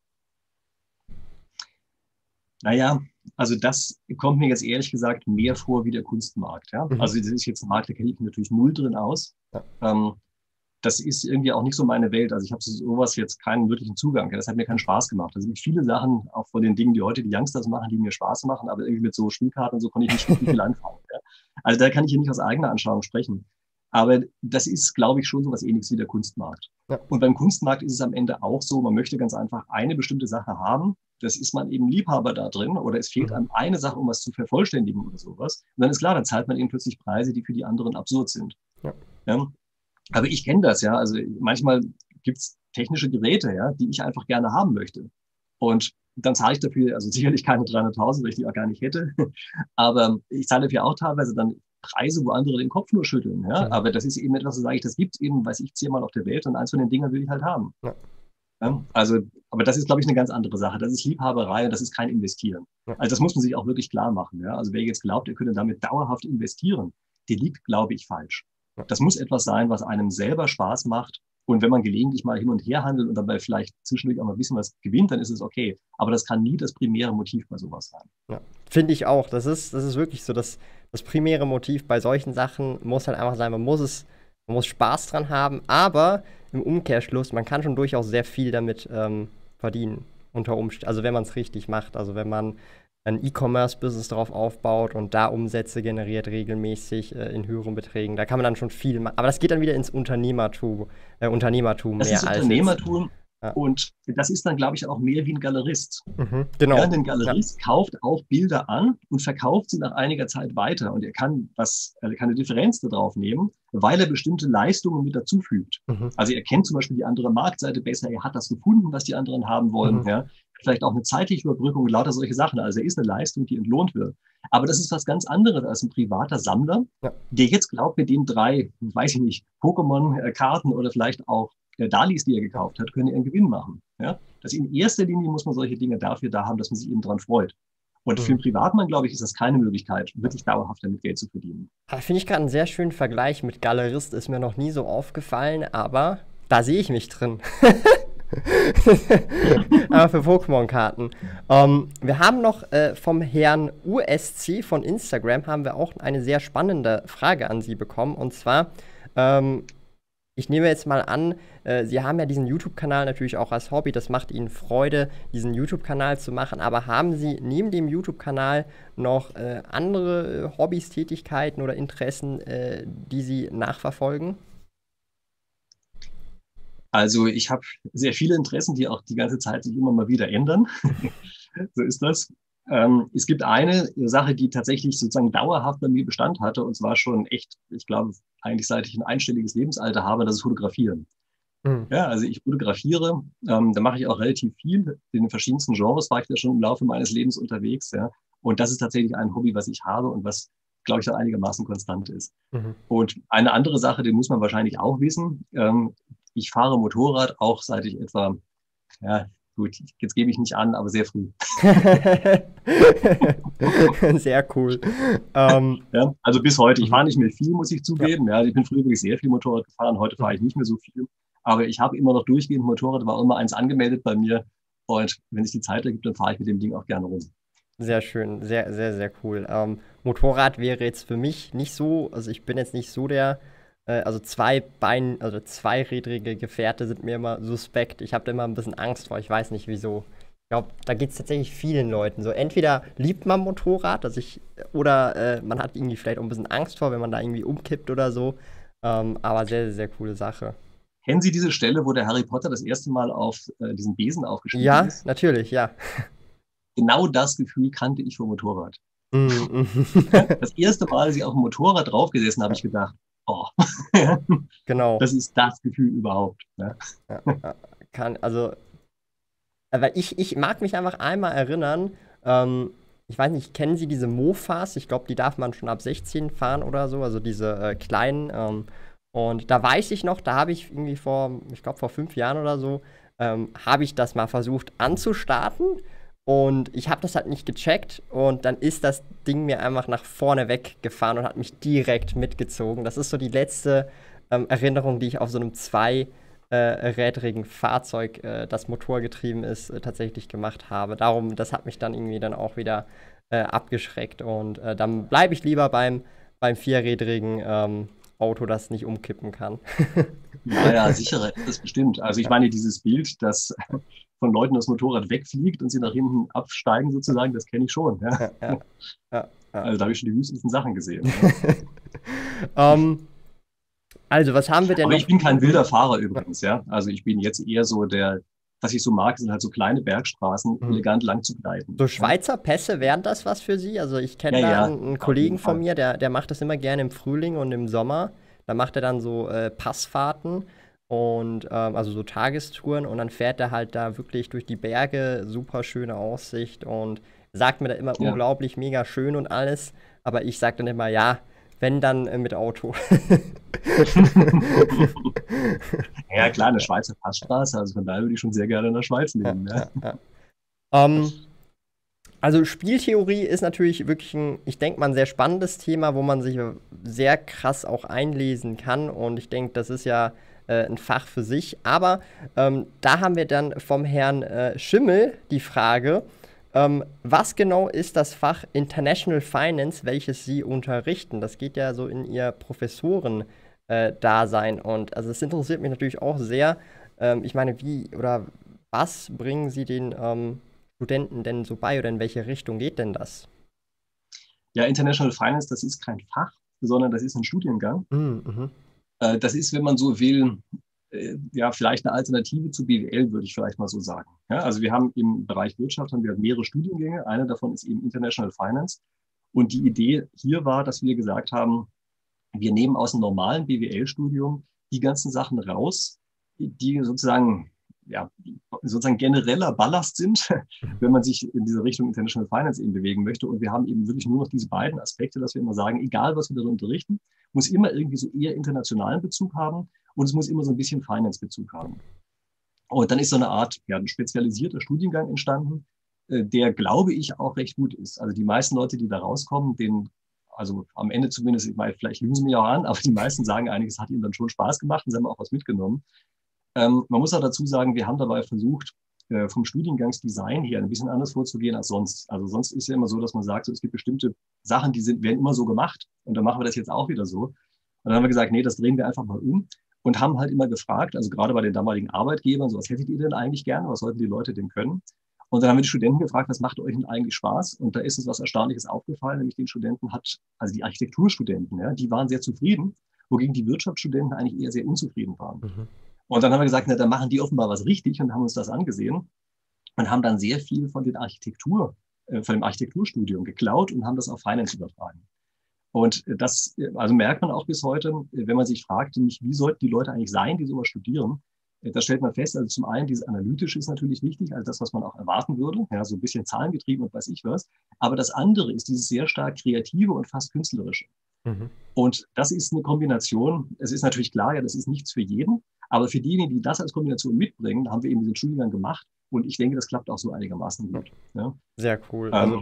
Naja, also das kommt mir jetzt ehrlich gesagt mehr vor wie der Kunstmarkt. Ja? Mhm. Also das ist jetzt ein Markt, da kenne ich mich natürlich null drin aus. Ja. Ähm, das ist irgendwie auch nicht so meine Welt. Also ich habe sowas jetzt keinen wirklichen Zugang. Ja? Das hat mir keinen Spaß gemacht. Also gibt viele Sachen, auch von den Dingen, die heute die Youngsters machen, die mir Spaß machen, aber irgendwie mit so Spielkarten und so konnte ich nicht wirklich viel anfangen. Ja? Also da kann ich hier nicht aus eigener Anschauung sprechen. Aber das ist, glaube ich, schon so was Ähnliches wie der Kunstmarkt. Ja. Und beim Kunstmarkt ist es am Ende auch so, man möchte ganz einfach eine bestimmte Sache haben. Das ist man eben Liebhaber da drin oder es fehlt einem eine Sache, um was zu vervollständigen oder sowas. Und dann ist klar, dann zahlt man eben plötzlich Preise, die für die anderen absurd sind. Ja. Ja? Aber ich kenne das, ja. Also manchmal gibt's technische Geräte, ja, die ich einfach gerne haben möchte. Und dann zahle ich dafür, also sicherlich keine dreihunderttausend, weil ich die auch gar nicht hätte. Aber ich zahle dafür auch teilweise dann Preise, wo andere den Kopf nur schütteln. Ja? Mhm. Aber das ist eben etwas, so sage ich, das gibt's eben, weiß ich, zehnmal auf der Welt und eins von den Dingern will ich halt haben. Ja. Ja? Also, aber das ist, glaube ich, eine ganz andere Sache. Das ist Liebhaberei und das ist kein Investieren. Ja. Also das muss man sich auch wirklich klar machen. Ja? Also wer jetzt glaubt, er könnte damit dauerhaft investieren, der liegt, glaube ich, falsch. Ja. Das muss etwas sein, was einem selber Spaß macht. Und wenn man gelegentlich mal hin und her handelt und dabei vielleicht zwischendurch auch mal ein bisschen was gewinnt, dann ist es okay. Aber das kann nie das primäre Motiv bei sowas sein. Ja, finde ich auch. Das ist, das ist wirklich so. Das, das primäre Motiv bei solchen Sachen muss halt einfach sein, man muss es, man muss Spaß dran haben, aber im Umkehrschluss, man kann schon durchaus sehr viel damit ähm, verdienen, unter Umständen. Also wenn man es richtig macht. Also wenn man ein E-Commerce-Business darauf aufbaut und da Umsätze generiert regelmäßig äh, in höheren Beträgen. Da kann man dann schon viel machen. Aber das geht dann wieder ins Unternehmertum, äh, Unternehmertum das mehr ist als Unternehmertum. Jetzt, ja. Und das ist dann, glaube ich, auch mehr wie ein Galerist. Mhm, genau. Ja, ein Galerist ja. kauft auch Bilder an und verkauft sie nach einiger Zeit weiter. Und er kann, was, er kann eine Differenz da drauf nehmen, weil er bestimmte Leistungen mit dazufügt. Mhm. Also er kennt zum Beispiel die andere Marktseite besser, er hat das gefunden, was die anderen haben wollen. Mhm. Ja. Vielleicht auch eine zeitliche Überbrückung, lauter solche Sachen. Also er ist eine Leistung, die entlohnt wird. Aber das ist was ganz anderes als ein privater Sammler, ja. der jetzt glaubt, mit den drei, weiß ich nicht, Pokémon-Karten oder vielleicht auch Dalis, die er gekauft hat, können einen Gewinn machen. Ja? Das in erster Linie muss man solche Dinge dafür da haben, dass man sich eben dran freut. Und mhm. für einen Privatmann, glaube ich, ist das keine Möglichkeit, wirklich dauerhaft damit Geld zu verdienen. Finde ich gerade einen sehr schönen Vergleich mit Galerist, ist mir noch nie so aufgefallen, aber da sehe ich mich drin. Aber für Pokémon-Karten. Ähm, wir haben noch äh, vom Herrn U S C von Instagram haben wir auch eine sehr spannende Frage an Sie bekommen. Und zwar, ähm, ich nehme jetzt mal an, äh, Sie haben ja diesen YouTube-Kanal natürlich auch als Hobby. Das macht Ihnen Freude, diesen YouTube-Kanal zu machen. Aber haben Sie neben dem YouTube-Kanal noch äh, andere äh, Hobbys, Tätigkeiten oder Interessen, äh, die Sie nachverfolgen? Also ich habe sehr viele Interessen, die auch die ganze Zeit sich immer mal wieder ändern. So ist das. Ähm, es gibt eine Sache, die tatsächlich sozusagen dauerhaft bei mir Bestand hatte, und zwar schon echt, ich glaube, eigentlich seit ich ein einstelliges Lebensalter habe, das ist Fotografieren. Mhm. Ja, also ich fotografiere, ähm, da mache ich auch relativ viel. In den verschiedensten Genres war ich da schon im Laufe meines Lebens unterwegs. Ja. Und das ist tatsächlich ein Hobby, was ich habe und was, glaube ich, auch einigermaßen konstant ist. Mhm. Und eine andere Sache, die muss man wahrscheinlich auch wissen. Ähm, ich fahre Motorrad auch seit ich etwa, ja, gut, jetzt gebe ich nicht an, aber sehr früh. Sehr cool. Ähm, Ja, also bis heute. Ich mhm. fahre nicht mehr viel, muss ich Ja. zugeben. Ja, ich bin früher wirklich sehr viel Motorrad gefahren. Heute fahre ich Mhm. nicht mehr so viel. Aber ich habe immer noch durchgehend Motorrad, war immer eins angemeldet bei mir. Und wenn sich die Zeit ergibt, dann fahre ich mit dem Ding auch gerne rum. Sehr schön, sehr, sehr, sehr cool. Ähm, Motorrad wäre jetzt für mich nicht so, also ich bin jetzt nicht so der, äh, also zwei Bein, also zweirädrige Gefährte sind mir immer suspekt. Ich habe da immer ein bisschen Angst vor, ich weiß nicht wieso. Ich glaube, da geht es tatsächlich vielen Leuten so. Entweder liebt man Motorrad, also ich, oder äh, man hat irgendwie vielleicht auch ein bisschen Angst vor, wenn man da irgendwie umkippt oder so. Ähm, aber sehr, sehr, sehr coole Sache. Kennen Sie diese Stelle, wo der Harry Potter das erste Mal auf äh, diesen Besen aufgestiegen Ja, ist? natürlich, ja. Genau das Gefühl kannte ich vom Motorrad. Mm, Ja, mm. das erste Mal, als ich auf dem Motorrad draufgesessen habe, habe Ja, ich gedacht, oh, genau. das ist das Gefühl überhaupt. Ja. Ja, ja. Kann, also Äh, Weil ich, ich mag mich einfach einmal erinnern, ähm, ich weiß nicht, kennen Sie diese Mofas? Ich glaube, die darf man schon ab sechzehn fahren oder so, also diese äh, kleinen. Ähm, und da weiß ich noch, da habe ich irgendwie vor, ich glaube, vor fünf Jahren oder so, ähm, habe ich das mal versucht anzustarten. Und ich habe das halt nicht gecheckt. Und dann ist das Ding mir einfach nach vorne weggefahren und hat mich direkt mitgezogen. Das ist so die letzte ähm, Erinnerung, die ich auf so einem zwei äh, rädrigen Fahrzeug, äh, das motorgetrieben ist, äh, tatsächlich gemacht habe. Darum, das hat mich dann irgendwie dann auch wieder äh, abgeschreckt. Und äh, dann bleibe ich lieber beim, beim vierrädrigen ähm, Auto, das nicht umkippen kann. Ja, ja, sicherer ist das bestimmt. Also ich Ja, meine, dieses Bild, dass von Leuten das Motorrad wegfliegt und sie nach hinten absteigen sozusagen, das kenne ich schon. Ja. ja, ja, ja, ja. Also da habe ich schon die wüstesten Sachen gesehen. Ja. ähm, also, was haben wir denn Aber ich noch? bin kein wilder Mhm. Fahrer übrigens, ja. Also ich bin jetzt eher so der, was ich so mag, sind halt so kleine Bergstraßen, Mhm. elegant lang zu gleiten. So Ja, Schweizer Pässe, wären das was für Sie? Also ich ja, kenne da ja, einen, einen auf Kollegen jeden von Fall. mir, der, der macht das immer gerne im Frühling und im Sommer. Da macht er dann so äh, Passfahrten und ähm, also so Tagestouren und dann fährt er halt da wirklich durch die Berge, super schöne Aussicht und sagt mir da immer Ja. unglaublich mega schön und alles. Aber ich sage dann immer, ja, wenn dann äh, mit Auto. Ja, klar, eine Schweizer Passstraße, also von daher würde ich schon sehr gerne in der Schweiz Ja, leben. Ja. ja, ja. Ähm, Also Spieltheorie ist natürlich wirklich ein, ich denke mal, ein sehr spannendes Thema, wo man sich sehr krass auch einlesen kann. Und ich denke, das ist ja äh, ein Fach für sich. Aber ähm, da haben wir dann vom Herrn äh, Schimmel die Frage, ähm, was genau ist das Fach International Finance, welches Sie unterrichten? Das geht ja so in Ihr Professoren-Dasein. Und also es interessiert mich natürlich auch sehr. Ähm, ich meine, wie oder was bringen Sie den ähm, Studenten denn so bei oder in welche Richtung geht denn das? Ja, International Finance, das ist kein Fach, sondern das ist ein Studiengang. Mhm, mhm. Äh, das ist, wenn man so will, äh, ja, vielleicht eine Alternative zu B W L, würde ich vielleicht mal so sagen. Ja, also wir haben im Bereich Wirtschaft haben wir mehrere Studiengänge. Einer davon ist eben International Finance. Und die Idee hier war, dass wir gesagt haben, wir nehmen aus dem normalen B W L-Studium die ganzen Sachen raus, die sozusagen, ja, sozusagen genereller Ballast sind, Mhm. wenn man sich in diese Richtung International Finance eben bewegen möchte. Und wir haben eben wirklich nur noch diese beiden Aspekte, dass wir immer sagen, egal was wir da unterrichten, muss immer irgendwie so eher internationalen Bezug haben und es muss immer so ein bisschen Finance-Bezug haben. Und dann ist so eine Art, ja, ein spezialisierter Studiengang entstanden, äh, der, glaube ich, auch recht gut ist. Also die meisten Leute, die da rauskommen, denen, also am Ende zumindest, ich meine, vielleicht lügen sie mich auch an, aber die meisten sagen eigentlich, es hat ihnen dann schon Spaß gemacht und sie haben auch was mitgenommen. Ähm, man muss auch dazu sagen, wir haben dabei versucht, äh, vom Studiengangsdesign her ein bisschen anders vorzugehen als sonst. Also sonst ist ja immer so, dass man sagt, so, es gibt bestimmte Sachen, die sind, werden immer so gemacht und dann machen wir das jetzt auch wieder so. Und dann haben wir gesagt, nee, das drehen wir einfach mal um und haben halt immer gefragt, also gerade bei den damaligen Arbeitgebern, so was hättet ihr denn eigentlich gerne, was sollten die Leute denn können? Und dann haben wir die Studenten gefragt, was macht euch denn eigentlich Spaß? Und da ist uns was Erstaunliches aufgefallen, nämlich den Studenten hat, also die Architekturstudenten, ja, die waren sehr zufrieden, wogegen die Wirtschaftsstudenten eigentlich eher sehr unzufrieden waren. Mhm. Und dann haben wir gesagt, na, dann machen die offenbar was richtig und haben uns das angesehen und haben dann sehr viel von den Architektur, äh, von dem Architekturstudium geklaut und haben das auf Finance übertragen. Und das, also merkt man auch bis heute, wenn man sich fragt, nämlich, wie sollten die Leute eigentlich sein, die sowas studieren? Da stellt man fest, also zum einen, dieses Analytische ist natürlich wichtig, also das, was man auch erwarten würde, ja, so ein bisschen zahlengetrieben und weiß ich was. Aber das andere ist dieses sehr stark kreative und fast künstlerische. Mhm. Und das ist eine Kombination, es ist natürlich klar, ja, das ist nichts für jeden, aber für diejenigen, die das als Kombination mitbringen, haben wir eben diesen Studiengang gemacht und ich denke, das klappt auch so einigermaßen gut. Ja. Sehr cool. Ähm, Also,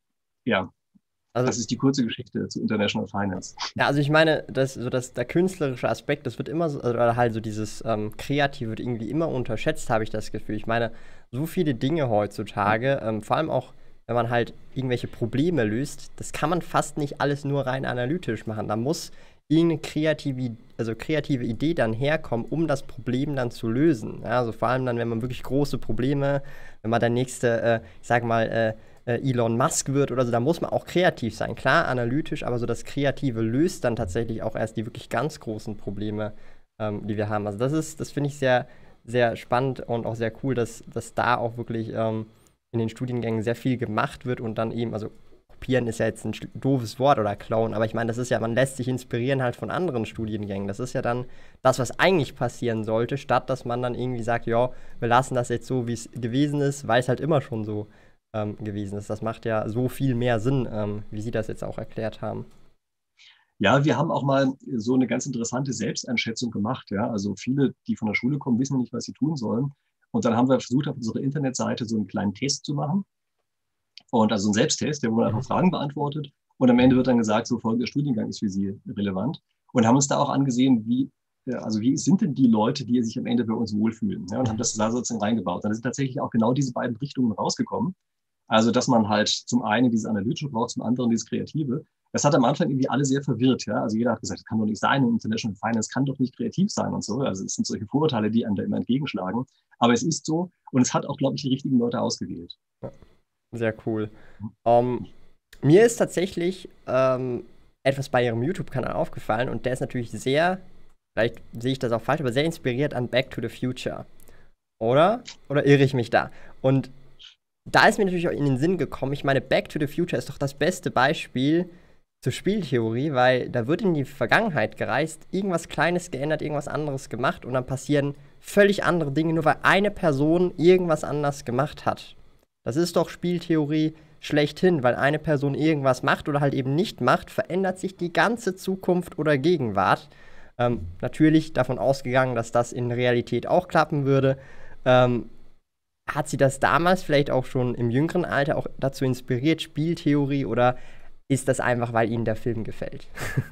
ja, also das ist die kurze Geschichte zu International Finance. Ja, also ich meine, das, so das, der künstlerische Aspekt, das wird immer so, oder halt so dieses ähm, Kreative wird irgendwie immer unterschätzt, habe ich das Gefühl. Ich meine, so viele Dinge heutzutage, ähm, vor allem auch, wenn man halt irgendwelche Probleme löst, das kann man fast nicht alles nur rein analytisch machen. Da muss irgendeine kreative, also kreative Idee dann herkommen, um das Problem dann zu lösen. Ja, also vor allem dann, wenn man wirklich große Probleme, wenn man der nächste, äh, ich sag mal, äh, Elon Musk wird oder so, da muss man auch kreativ sein. Klar, analytisch, aber so das Kreative löst dann tatsächlich auch erst die wirklich ganz großen Probleme, ähm, die wir haben. Also das ist, das finde ich sehr, sehr spannend und auch sehr cool, dass, dass da auch wirklich ähm, in den Studiengängen sehr viel gemacht wird und dann eben, also kopieren ist ja jetzt ein doofes Wort oder klauen, aber ich meine, das ist ja, man lässt sich inspirieren halt von anderen Studiengängen. Das ist ja dann das, was eigentlich passieren sollte, statt dass man dann irgendwie sagt, ja, wir lassen das jetzt so, wie es gewesen ist, weil es halt immer schon so Ähm, gewesen ist. Das macht ja so viel mehr Sinn, ähm, wie Sie das jetzt auch erklärt haben. Ja, wir haben auch mal so eine ganz interessante Selbsteinschätzung gemacht. Ja, also viele, die von der Schule kommen, wissen nicht, was sie tun sollen. Und dann haben wir versucht, auf unserer Internetseite so einen kleinen Test zu machen. Und also einen Selbsttest, der wo man einfach Fragen beantwortet. Und am Ende wird dann gesagt, so folgender Studiengang ist für Sie relevant. Und haben uns da auch angesehen, wie, also wie sind denn die Leute, die sich am Ende bei uns wohlfühlen? Ja, und haben das da sozusagen reingebaut. Dann sind tatsächlich auch genau diese beiden Richtungen rausgekommen. Also, dass man halt zum einen dieses Analytische braucht, zum anderen dieses Kreative. Das hat am Anfang irgendwie alle sehr verwirrt, ja. Also jeder hat gesagt, das kann doch nicht sein, International Finance kann doch nicht kreativ sein und so. Also es sind solche Vorurteile, die einem da immer entgegenschlagen. Aber es ist so und es hat auch, glaube ich, die richtigen Leute ausgewählt. Ja, sehr cool. Um, mir ist tatsächlich ähm, etwas bei Ihrem YouTube-Kanal aufgefallen und der ist natürlich sehr, vielleicht sehe ich das auch falsch, aber sehr inspiriert an Back to the Future. Oder? Oder irre ich mich da? Und da ist mir natürlich auch in den Sinn gekommen, ich meine, Back to the Future ist doch das beste Beispiel zur Spieltheorie, weil da wird in die Vergangenheit gereist, irgendwas Kleines geändert, irgendwas anderes gemacht und dann passieren völlig andere Dinge, nur weil eine Person irgendwas anders gemacht hat. Das ist doch Spieltheorie schlechthin, weil eine Person irgendwas macht oder halt eben nicht macht, verändert sich die ganze Zukunft oder Gegenwart. Ähm, natürlich davon ausgegangen, dass das in Realität auch klappen würde. Ähm, Hat Sie das damals vielleicht auch schon im jüngeren Alter auch dazu inspiriert, Spieltheorie, oder ist das einfach, weil Ihnen der Film gefällt?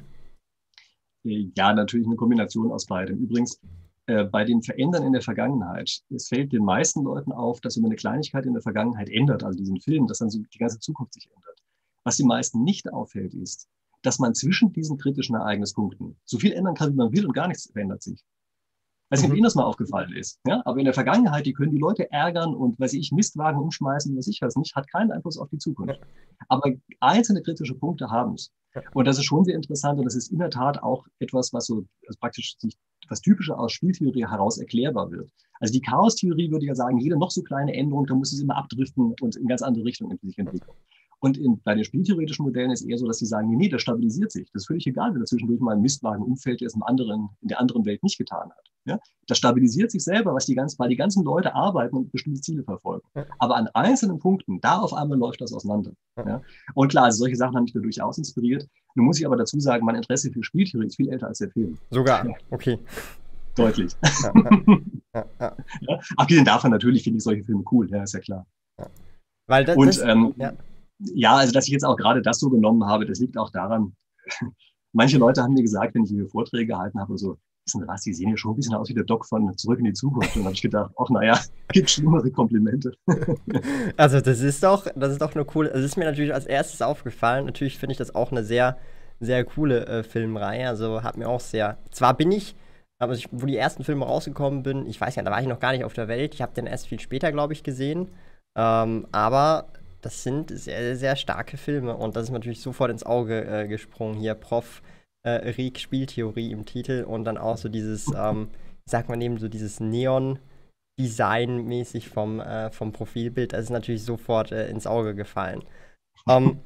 Ja, natürlich eine Kombination aus beidem. Übrigens, äh, bei den Verändern in der Vergangenheit, es fällt den meisten Leuten auf, dass wenn man eine Kleinigkeit in der Vergangenheit ändert, also diesen Film, dass dann so die ganze Zukunft sich ändert. Was den meisten nicht auffällt, ist, dass man zwischen diesen kritischen Ereignispunkten so viel ändern kann, wie man will und gar nichts verändert sich. Weiß nicht, ob Ihnen das mal aufgefallen ist. Ja? Aber in der Vergangenheit, die können die Leute ärgern und, weiß ich, Mistwagen umschmeißen, was ich weiß nicht, hat keinen Einfluss auf die Zukunft. Aber einzelne kritische Punkte haben es. Und das ist schon sehr interessant und das ist in der Tat auch etwas, was so also praktisch sich, was typischer aus Spieltheorie heraus erklärbar wird. Also die Chaostheorie würde ja sagen, jede noch so kleine Änderung, da muss es immer abdriften und in ganz andere Richtungen sich entwickeln. Und in, bei den spieltheoretischen Modellen ist eher so, dass sie sagen, nee, nee, das stabilisiert sich. Das ist völlig egal, wenn da zwischendurch mal ein Mistwagen umfällt, der es im anderen, in der anderen Welt nicht getan hat. Ja? Das stabilisiert sich selber, was die ganzen, weil die ganzen Leute arbeiten und bestimmte Ziele verfolgen. Aber an einzelnen Punkten, da auf einmal läuft das auseinander. Ja? Und klar, also solche Sachen haben mich da durchaus inspiriert. Nun muss ich aber dazu sagen, mein Interesse für Spieltheorie ist viel älter als der Film. Sogar, okay. Deutlich. Ja, ja, ja. Ja? Abgesehen davon natürlich finde ich solche Filme cool, ja, ist ja klar. Ja. Weil das, und das, ähm, ja. Ja, also dass ich jetzt auch gerade das so genommen habe, das liegt auch daran, manche Leute haben mir gesagt, wenn ich hier Vorträge gehalten habe, so, wissen was, die sehen ja schon ein bisschen aus wie der Doc von Zurück in die Zukunft. Und dann habe ich gedacht, ach naja, gibt schlimmere Komplimente. Also das ist doch, das ist doch eine coole, also das ist mir natürlich als erstes aufgefallen. Natürlich finde ich das auch eine sehr, sehr coole äh, Filmreihe. Also hat mir auch sehr, zwar bin ich, aber ich, wo die ersten Filme rausgekommen bin, ich weiß ja, da war ich noch gar nicht auf der Welt. Ich habe den erst viel später, glaube ich, gesehen. Ähm, aber das sind sehr, sehr starke Filme und das ist natürlich sofort ins Auge äh, gesprungen. Hier Prof. Äh, Riek Spieltheorie im Titel und dann auch so dieses, ähm, ich sag mal eben so dieses Neon-Design mäßig vom, äh, vom Profilbild. Das ist natürlich sofort äh, ins Auge gefallen. Ähm,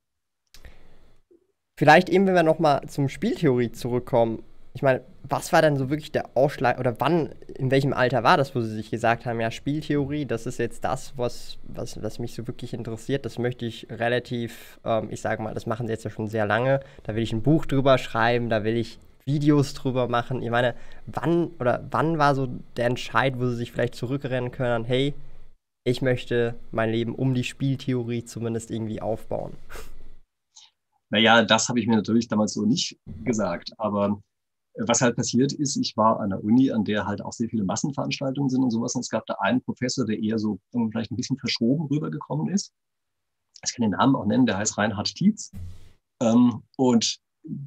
Vielleicht eben, wenn wir noch mal zum Spieltheorie zurückkommen. Ich meine, was war dann so wirklich der Ausschlag oder wann, in welchem Alter war das, wo Sie sich gesagt haben, ja, Spieltheorie, das ist jetzt das, was, was, was mich so wirklich interessiert. Das möchte ich relativ, ähm, ich sage mal, das machen Sie jetzt ja schon sehr lange. Da will ich ein Buch drüber schreiben, da will ich Videos drüber machen. Ich meine, wann oder wann war so der Entscheid, wo Sie sich vielleicht zurückrennen können, hey, ich möchte mein Leben um die Spieltheorie zumindest irgendwie aufbauen? Naja, das habe ich mir natürlich damals so nicht gesagt. Aber was halt passiert ist, ich war an der Uni, an der halt auch sehr viele Massenveranstaltungen sind und sowas. Und es gab da einen Professor, der eher so vielleicht ein bisschen verschoben rübergekommen ist. Ich kann den Namen auch nennen, der heißt Reinhard Tietz. Ähm, und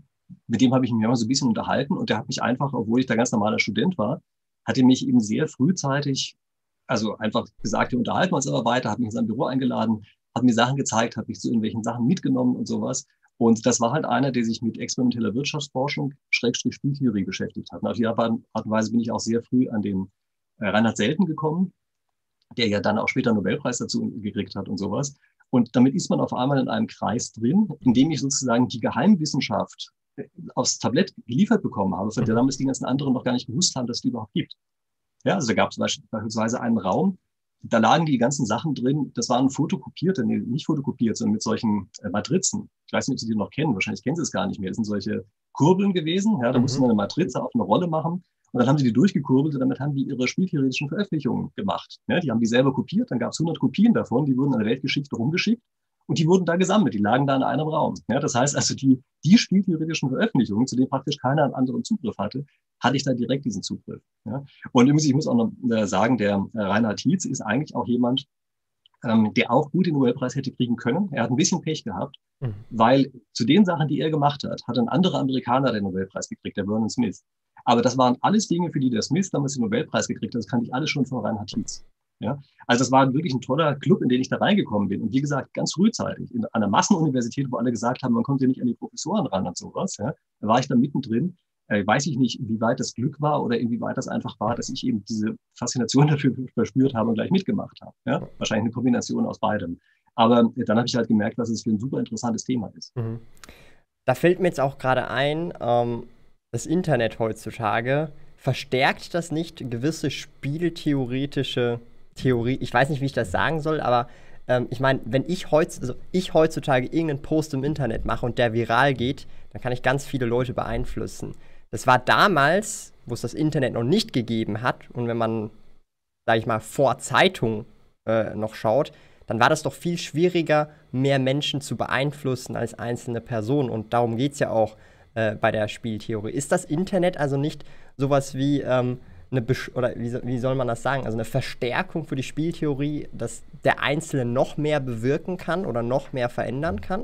mit dem habe ich mich immer so ein bisschen unterhalten. Und der hat mich einfach, obwohl ich da ganz normaler Student war, hat er mich eben sehr frühzeitig, also einfach gesagt, wir unterhalten uns aber weiter, hat mich in sein Büro eingeladen, hat mir Sachen gezeigt, hat mich zu irgendwelchen Sachen mitgenommen und sowas. Und das war halt einer, der sich mit experimenteller Wirtschaftsforschung, Schrägstrich Spieltheorie beschäftigt hat. Und auf die Art und Weise bin ich auch sehr früh an den äh, Reinhard Selten gekommen, der ja dann auch später einen Nobelpreis dazu gekriegt hat und sowas. Und damit ist man auf einmal in einem Kreis drin, in dem ich sozusagen die Geheimwissenschaft äh, aufs Tablett geliefert bekommen habe, von der damals die ganzen anderen noch gar nicht gewusst haben, dass es die überhaupt gibt. Ja, also da gab es beispielsweise einen Raum, da lagen die ganzen Sachen drin, das waren fotokopierte, nee, nicht fotokopiert, sondern mit solchen äh, Matrizen. Ich weiß nicht, ob Sie die noch kennen, wahrscheinlich kennen Sie es gar nicht mehr. Das sind solche Kurbeln gewesen, ja, da Mhm. musste man eine Matrize auf eine Rolle machen und dann haben sie die durchgekurbelt und damit haben die ihre spieltheoretischen Veröffentlichungen gemacht. Ja, die haben die selber kopiert, dann gab es hundert Kopien davon, die wurden an der Weltgeschichte rumgeschickt und die wurden da gesammelt, die lagen da in einem Raum. Ja, das heißt also, die, die spieltheoretischen Veröffentlichungen, zu denen praktisch keiner einen anderen Zugriff hatte, hatte ich da direkt diesen Zugriff. Ja. Und übrigens, ich muss auch noch äh, sagen, der äh, Reinhard Tietz ist eigentlich auch jemand, ähm, der auch gut den Nobelpreis hätte kriegen können. Er hat ein bisschen Pech gehabt, Mhm. weil zu den Sachen, die er gemacht hat, hat ein anderer Amerikaner den Nobelpreis gekriegt, der Vernon Smith. Aber das waren alles Dinge, für die der Smith damals den Nobelpreis gekriegt hat. Das kannte ich alles schon von Reinhard Tietz. Ja, also das war wirklich ein toller Club, in den ich da reingekommen bin. Und wie gesagt, ganz frühzeitig, in einer Massenuniversität, wo alle gesagt haben, man kommt ja nicht an die Professoren ran und sowas, ja, da war ich da mittendrin. Äh, weiß ich nicht, inwieweit das Glück war oder inwieweit das einfach war, dass ich eben diese Faszination dafür verspürt habe und gleich mitgemacht habe. Ja, wahrscheinlich eine Kombination aus beidem. Aber äh, dann habe ich halt gemerkt, dass es für ein super interessantes Thema ist. Mhm. Da fällt mir jetzt auch gerade ein, ähm, das Internet heutzutage, verstärkt das nicht gewisse spieltheoretische Theorie? Ich weiß nicht, wie ich das sagen soll, aber ähm, ich meine, wenn ich, heutz, also ich heutzutage irgendeinen Post im Internet mache und der viral geht, dann kann ich ganz viele Leute beeinflussen. Das war damals, wo es das Internet noch nicht gegeben hat und wenn man, sage ich mal, vor Zeitung äh, noch schaut, dann war das doch viel schwieriger, mehr Menschen zu beeinflussen als einzelne Personen. Und darum geht es ja auch äh, bei der Spieltheorie. Ist das Internet also nicht sowas wie ähm, eine, Besch oder wie, wie soll man das sagen, also eine Verstärkung für die Spieltheorie, dass der Einzelne noch mehr bewirken kann oder noch mehr verändern kann?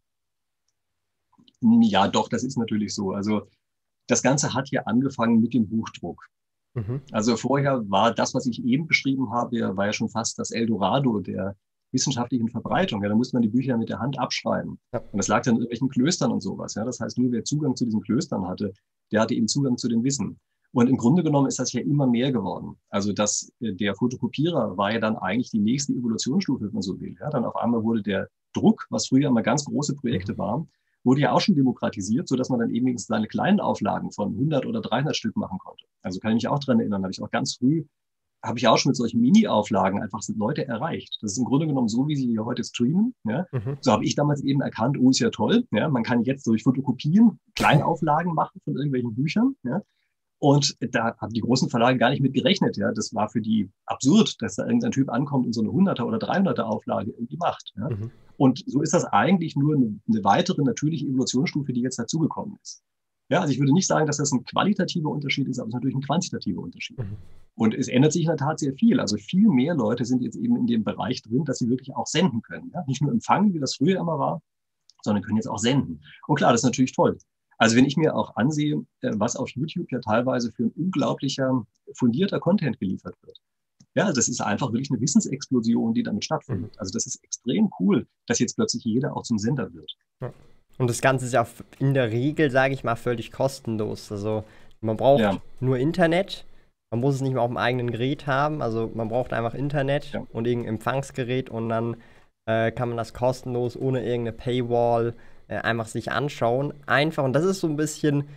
Ja, doch, das ist natürlich so. Also das Ganze hat ja angefangen mit dem Buchdruck. Mhm. Also vorher war das, was ich eben beschrieben habe, war ja schon fast das Eldorado der wissenschaftlichen Verbreitung. Ja, da musste man die Bücher mit der Hand abschreiben. Ja. Und das lag dann in irgendwelchen Klöstern und sowas. Ja, das heißt, nur wer Zugang zu diesen Klöstern hatte, der hatte eben Zugang zu dem Wissen. Und im Grunde genommen ist das ja immer mehr geworden. Also das, der Fotokopierer war ja dann eigentlich die nächste Evolutionsstufe, wenn man so will. Ja, dann auf einmal wurde der Druck, was früher immer ganz große Projekte waren, wurde ja auch schon demokratisiert, sodass man dann eben seine kleinen Auflagen von hundert oder dreihundert Stück machen konnte. Also kann ich mich auch dran erinnern, habe ich auch ganz früh, habe ich auch schon mit solchen Mini-Auflagen einfach Leute erreicht. Das ist im Grunde genommen so, wie sie hier heute streamen. Ja. Mhm. So habe ich damals eben erkannt, oh, ist ja toll. Ja. Man kann jetzt durch Fotokopien Kleinauflagen machen von irgendwelchen Büchern. Ja. Und da haben die großen Verlage gar nicht mit gerechnet. Ja. Das war für die absurd, dass da irgendein Typ ankommt und so eine hunderter oder dreihunderter Auflage irgendwie macht. Ja. Mhm. Und so ist das eigentlich nur eine, eine weitere natürliche Evolutionsstufe, die jetzt dazugekommen ist. Ja, also ich würde nicht sagen, dass das ein qualitativer Unterschied ist, aber es ist natürlich ein quantitativer Unterschied. Mhm. Und es ändert sich in der Tat sehr viel. Also viel mehr Leute sind jetzt eben in dem Bereich drin, dass sie wirklich auch senden können. Ja? Nicht nur empfangen, wie das früher immer war, sondern können jetzt auch senden. Und klar, das ist natürlich toll. Also wenn ich mir auch ansehe, was auf YouTube ja teilweise für ein unglaublicher, fundierter Content geliefert wird. Ja, das ist einfach wirklich eine Wissensexplosion, die damit stattfindet. Mhm. Also das ist extrem cool, dass jetzt plötzlich jeder auch zum Sender wird. Ja. Und das Ganze ist ja in der Regel, sage ich mal, völlig kostenlos. Also man braucht Ja, nur Internet, man muss es nicht mehr auf dem eigenen Gerät haben, also man braucht einfach Internet ja. und irgendein Empfangsgerät und dann äh, kann man das kostenlos, ohne irgendeine Paywall, äh, einfach sich anschauen. Einfach, und das ist so ein bisschen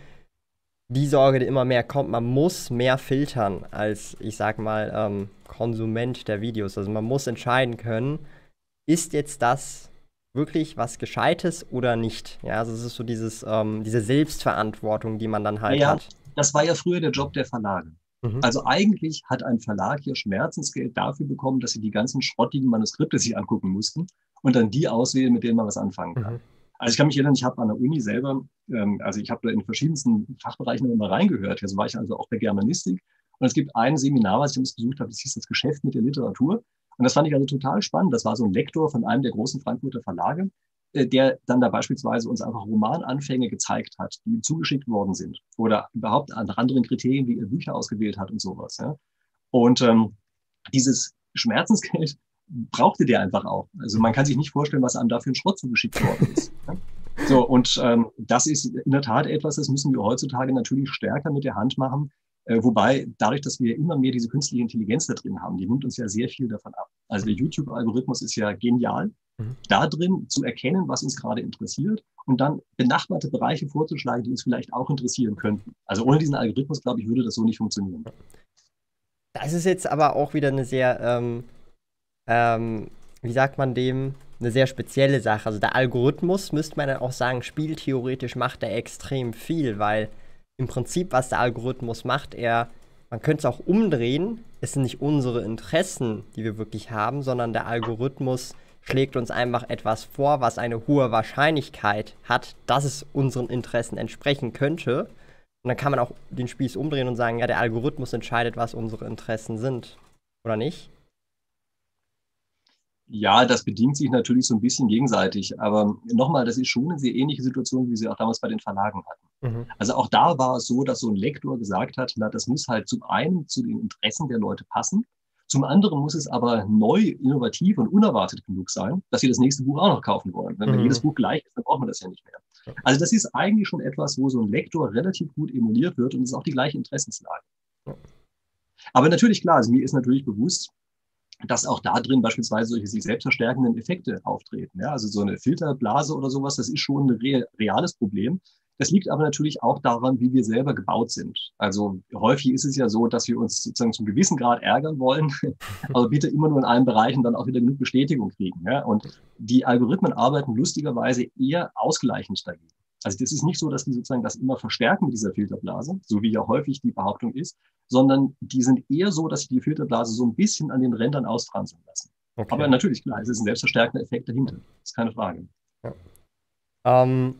die Sorge, die immer mehr kommt, man muss mehr filtern als, ich sag mal, ähm, Konsument der Videos. Also man muss entscheiden können, ist jetzt das wirklich was Gescheites oder nicht? Ja, also es ist so dieses, ähm, diese Selbstverantwortung, die man dann halt Naja, hat. das war ja früher der Job der Verlage. Mhm. Also eigentlich hat ein Verlag hier Schmerzensgeld dafür bekommen, dass sie die ganzen schrottigen Manuskripte sich angucken mussten und dann die auswählen, mit denen man was anfangen kann. Mhm. Also ich kann mich erinnern, ich habe an der Uni selber, ähm, also ich habe da in verschiedensten Fachbereichen immer reingehört. Also war ich also auch bei Germanistik. Und es gibt ein Seminar, was ich uns besucht habe, das hieß das Geschäft mit der Literatur. Und das fand ich also total spannend. Das war so ein Lektor von einem der großen Frankfurter Verlage, äh, der dann da beispielsweise uns einfach Romananfänge gezeigt hat, die ihm zugeschickt worden sind. Oder überhaupt nach anderen Kriterien, wie er Bücher ausgewählt hat und sowas. Ja. Und ähm, dieses Schmerzensgeld brauchte der einfach auch. Also man kann sich nicht vorstellen, was einem da für ein Schrott zugeschickt worden ist. Ja. So, und ähm, das ist in der Tat etwas, das müssen wir heutzutage natürlich stärker mit der Hand machen. Äh, wobei, dadurch, dass wir immer mehr diese künstliche Intelligenz da drin haben, die nimmt uns ja sehr viel davon ab. Also der YouTube-Algorithmus ist ja genial, Mhm. da drin zu erkennen, was uns gerade interessiert und dann benachbarte Bereiche vorzuschlagen, die uns vielleicht auch interessieren könnten. Also ohne diesen Algorithmus, glaube ich, würde das so nicht funktionieren. Das ist jetzt aber auch wieder eine sehr, ähm, ähm, wie sagt man dem, eine sehr spezielle Sache. Also der Algorithmus, müsste man dann auch sagen, spieltheoretisch macht er extrem viel, weil im Prinzip, was der Algorithmus macht, er, man könnte es auch umdrehen, es sind nicht unsere Interessen, die wir wirklich haben, sondern der Algorithmus schlägt uns einfach etwas vor, was eine hohe Wahrscheinlichkeit hat, dass es unseren Interessen entsprechen könnte. Und dann kann man auch den Spieß umdrehen und sagen, ja, der Algorithmus entscheidet, was unsere Interessen sind. Oder nicht? Ja, das bedingt sich natürlich so ein bisschen gegenseitig. Aber nochmal, das ist schon eine sehr ähnliche Situation, wie sie auch damals bei den Verlagen hatten. Mhm. Also auch da war es so, dass so ein Lektor gesagt hat, na, das muss halt zum einen zu den Interessen der Leute passen. Zum anderen muss es aber neu, innovativ und unerwartet genug sein, dass sie das nächste Buch auch noch kaufen wollen. Wenn Mhm. jedes Buch gleich ist, dann braucht man das ja nicht mehr. Also das ist eigentlich schon etwas, wo so ein Lektor relativ gut emuliert wird und es ist auch die gleiche Interessenslage. Ja. Aber natürlich, klar, also mir ist natürlich bewusst, dass auch da drin beispielsweise solche sich selbst verstärkenden Effekte auftreten. Ja, also so eine Filterblase oder sowas, das ist schon ein re reales Problem. Das liegt aber natürlich auch daran, wie wir selber gebaut sind. Also häufig ist es ja so, dass wir uns sozusagen zum gewissen Grad ärgern wollen, aber bitte immer nur in allen Bereichen dann auch wieder genug Bestätigung kriegen. Ja? Und die Algorithmen arbeiten lustigerweise eher ausgleichend dagegen. Also das ist nicht so, dass die sozusagen das immer verstärken mit dieser Filterblase, so wie ja häufig die Behauptung ist, sondern die sind eher so, dass sie die Filterblase so ein bisschen an den Rändern ausfransen lassen. Okay. Aber natürlich, klar, es ist ein selbstverstärkender Effekt dahinter. Das ist keine Frage. Ja. Ähm,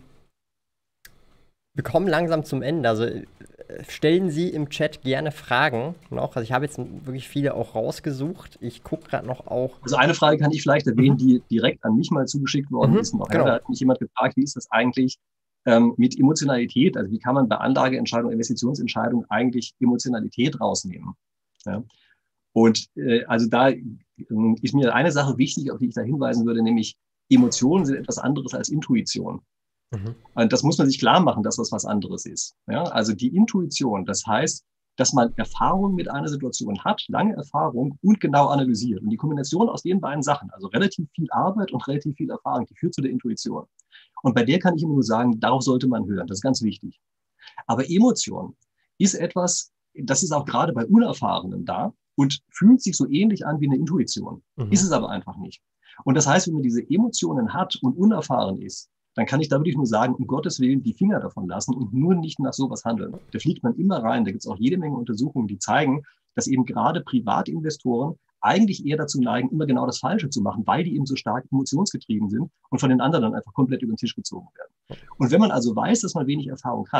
wir kommen langsam zum Ende. Also äh, stellen Sie im Chat gerne Fragen noch. Also ich habe jetzt wirklich viele auch rausgesucht. Ich gucke gerade noch auch. Also eine Frage kann ich vielleicht erwähnen, Mhm. die direkt an mich mal zugeschickt worden Mhm, ist. Noch. genau. Da hat mich jemand gefragt, wie ist das eigentlich ähm, mit Emotionalität? Also wie kann man bei Anlageentscheidungen, Investitionsentscheidungen eigentlich Emotionalität rausnehmen? Ja? Und äh, also da äh, ist mir eine Sache wichtig, auf die ich da hinweisen würde, nämlich Emotionen sind etwas anderes als Intuition. Mhm. Und das muss man sich klar machen, dass das was anderes ist. Ja? Also die Intuition, das heißt, dass man Erfahrung mit einer Situation hat, lange Erfahrung und genau analysiert. Und die Kombination aus den beiden Sachen, also relativ viel Arbeit und relativ viel Erfahrung, die führt zu der Intuition. Und bei der kann ich immer nur sagen, darauf sollte man hören. Das ist ganz wichtig. Aber Emotion ist etwas, das ist auch gerade bei Unerfahrenen da und fühlt sich so ähnlich an wie eine Intuition. Mhm. Ist es aber einfach nicht. Und das heißt, wenn man diese Emotionen hat und unerfahren ist, dann kann ich da wirklich nur sagen, um Gottes Willen die Finger davon lassen und nur nicht nach sowas handeln. Da fliegt man immer rein. Da gibt es auch jede Menge Untersuchungen, die zeigen, dass eben gerade Privatinvestoren eigentlich eher dazu neigen, immer genau das Falsche zu machen, weil die eben so stark emotionsgetrieben sind und von den anderen dann einfach komplett über den Tisch gezogen werden. Und wenn man also weiß, dass man wenig Erfahrung hat,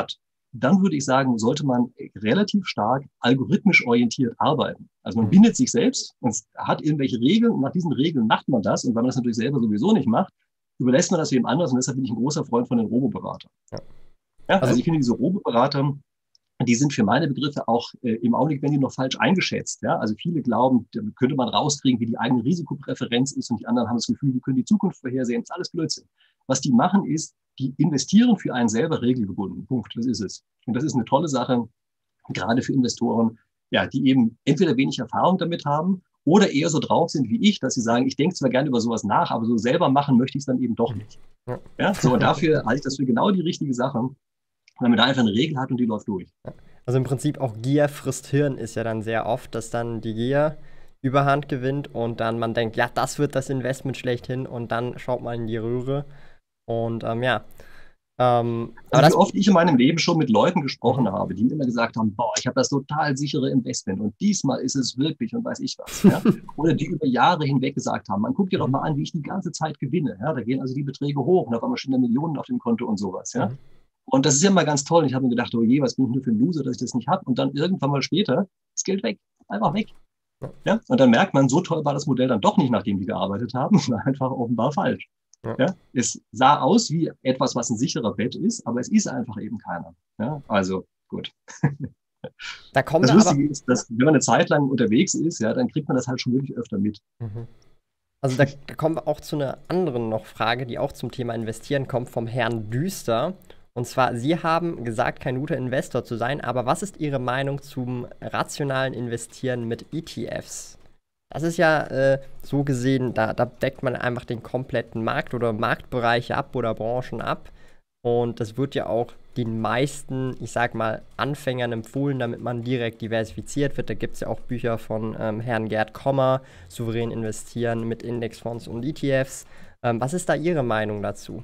dann würde ich sagen, sollte man relativ stark algorithmisch orientiert arbeiten. Also man Mhm. bindet sich selbst und hat irgendwelche Regeln und nach diesen Regeln macht man das. Und wenn man das natürlich selber sowieso nicht macht, überlässt man das wem anders und deshalb bin ich ein großer Freund von den Robo-Beratern. Ja. Ja, Also, also ich finde diese Robo-Berater, die sind für meine Begriffe auch äh, im Augenblick, wenn die noch falsch eingeschätzt. Ja? Also viele glauben, da könnte man rauskriegen, wie die eigene Risikopräferenz ist und die anderen haben das Gefühl, die können die Zukunft vorhersehen. Das ist alles Blödsinn. Was die machen ist, die investieren für einen selber regelgebunden. Punkt, das ist es. Und das ist eine tolle Sache, gerade für Investoren, ja, die eben entweder wenig Erfahrung damit haben oder eher so drauf sind wie ich, dass sie sagen, ich denke zwar gerne über sowas nach, aber so selber machen möchte ich es dann eben doch nicht. ja. Ja, so und dafür halte ich das für genau die richtige Sache, wenn man da einfach eine Regel hat und die läuft durch. Also im Prinzip auch Gier frisst Hirn ist ja dann sehr oft, dass dann die Gier Überhand gewinnt und dann man denkt, ja, das wird das Investment schlechthin und dann schaut man in die Röhre und ähm, ja. Ähm, aber Also das, wie oft ich in meinem Leben schon mit Leuten gesprochen habe, die mir immer gesagt haben, boah, ich habe das total sichere Investment und diesmal ist es wirklich und weiß ich was. Ja? Oder die über Jahre hinweg gesagt haben, man guckt dir doch mal an, wie ich die ganze Zeit gewinne. Ja? Da gehen also die Beträge hoch und auf einmal stehen da Millionen auf dem Konto und sowas. Ja? Mhm. Und das ist ja immer ganz toll. Und ich habe mir gedacht, oh je, was bin ich nur für ein Loser, dass ich das nicht habe. Und dann irgendwann mal später ist Geld weg. Einfach weg. Ja? Und dann merkt man, so toll war das Modell dann doch nicht, nachdem die gearbeitet haben. Es war einfach offenbar falsch. Ja. Ja? Es sah aus wie etwas, was ein sicherer Bet ist, aber es ist einfach eben keiner. Ja? Also gut. Da kommen Das wir aber. Lustige ist, dass wenn man eine Zeit lang unterwegs ist, ja, dann kriegt man das halt schon wirklich öfter mit. Mhm. Also da, da kommen wir auch zu einer anderen noch Frage, die auch zum Thema Investieren kommt, vom Herrn Düster. Und zwar, Sie haben gesagt, kein guter Investor zu sein, aber was ist Ihre Meinung zum rationalen Investieren mit E T Fs? Das ist ja äh, so gesehen, da, da deckt man einfach den kompletten Markt oder Marktbereiche ab oder Branchen ab. Und das wird ja auch den meisten, ich sag mal, Anfängern empfohlen, damit man direkt diversifiziert wird. Da gibt es ja auch Bücher von ähm, Herrn Gerd Kommer, Souverän investieren mit Indexfonds und E T Fs. Ähm, was ist da Ihre Meinung dazu?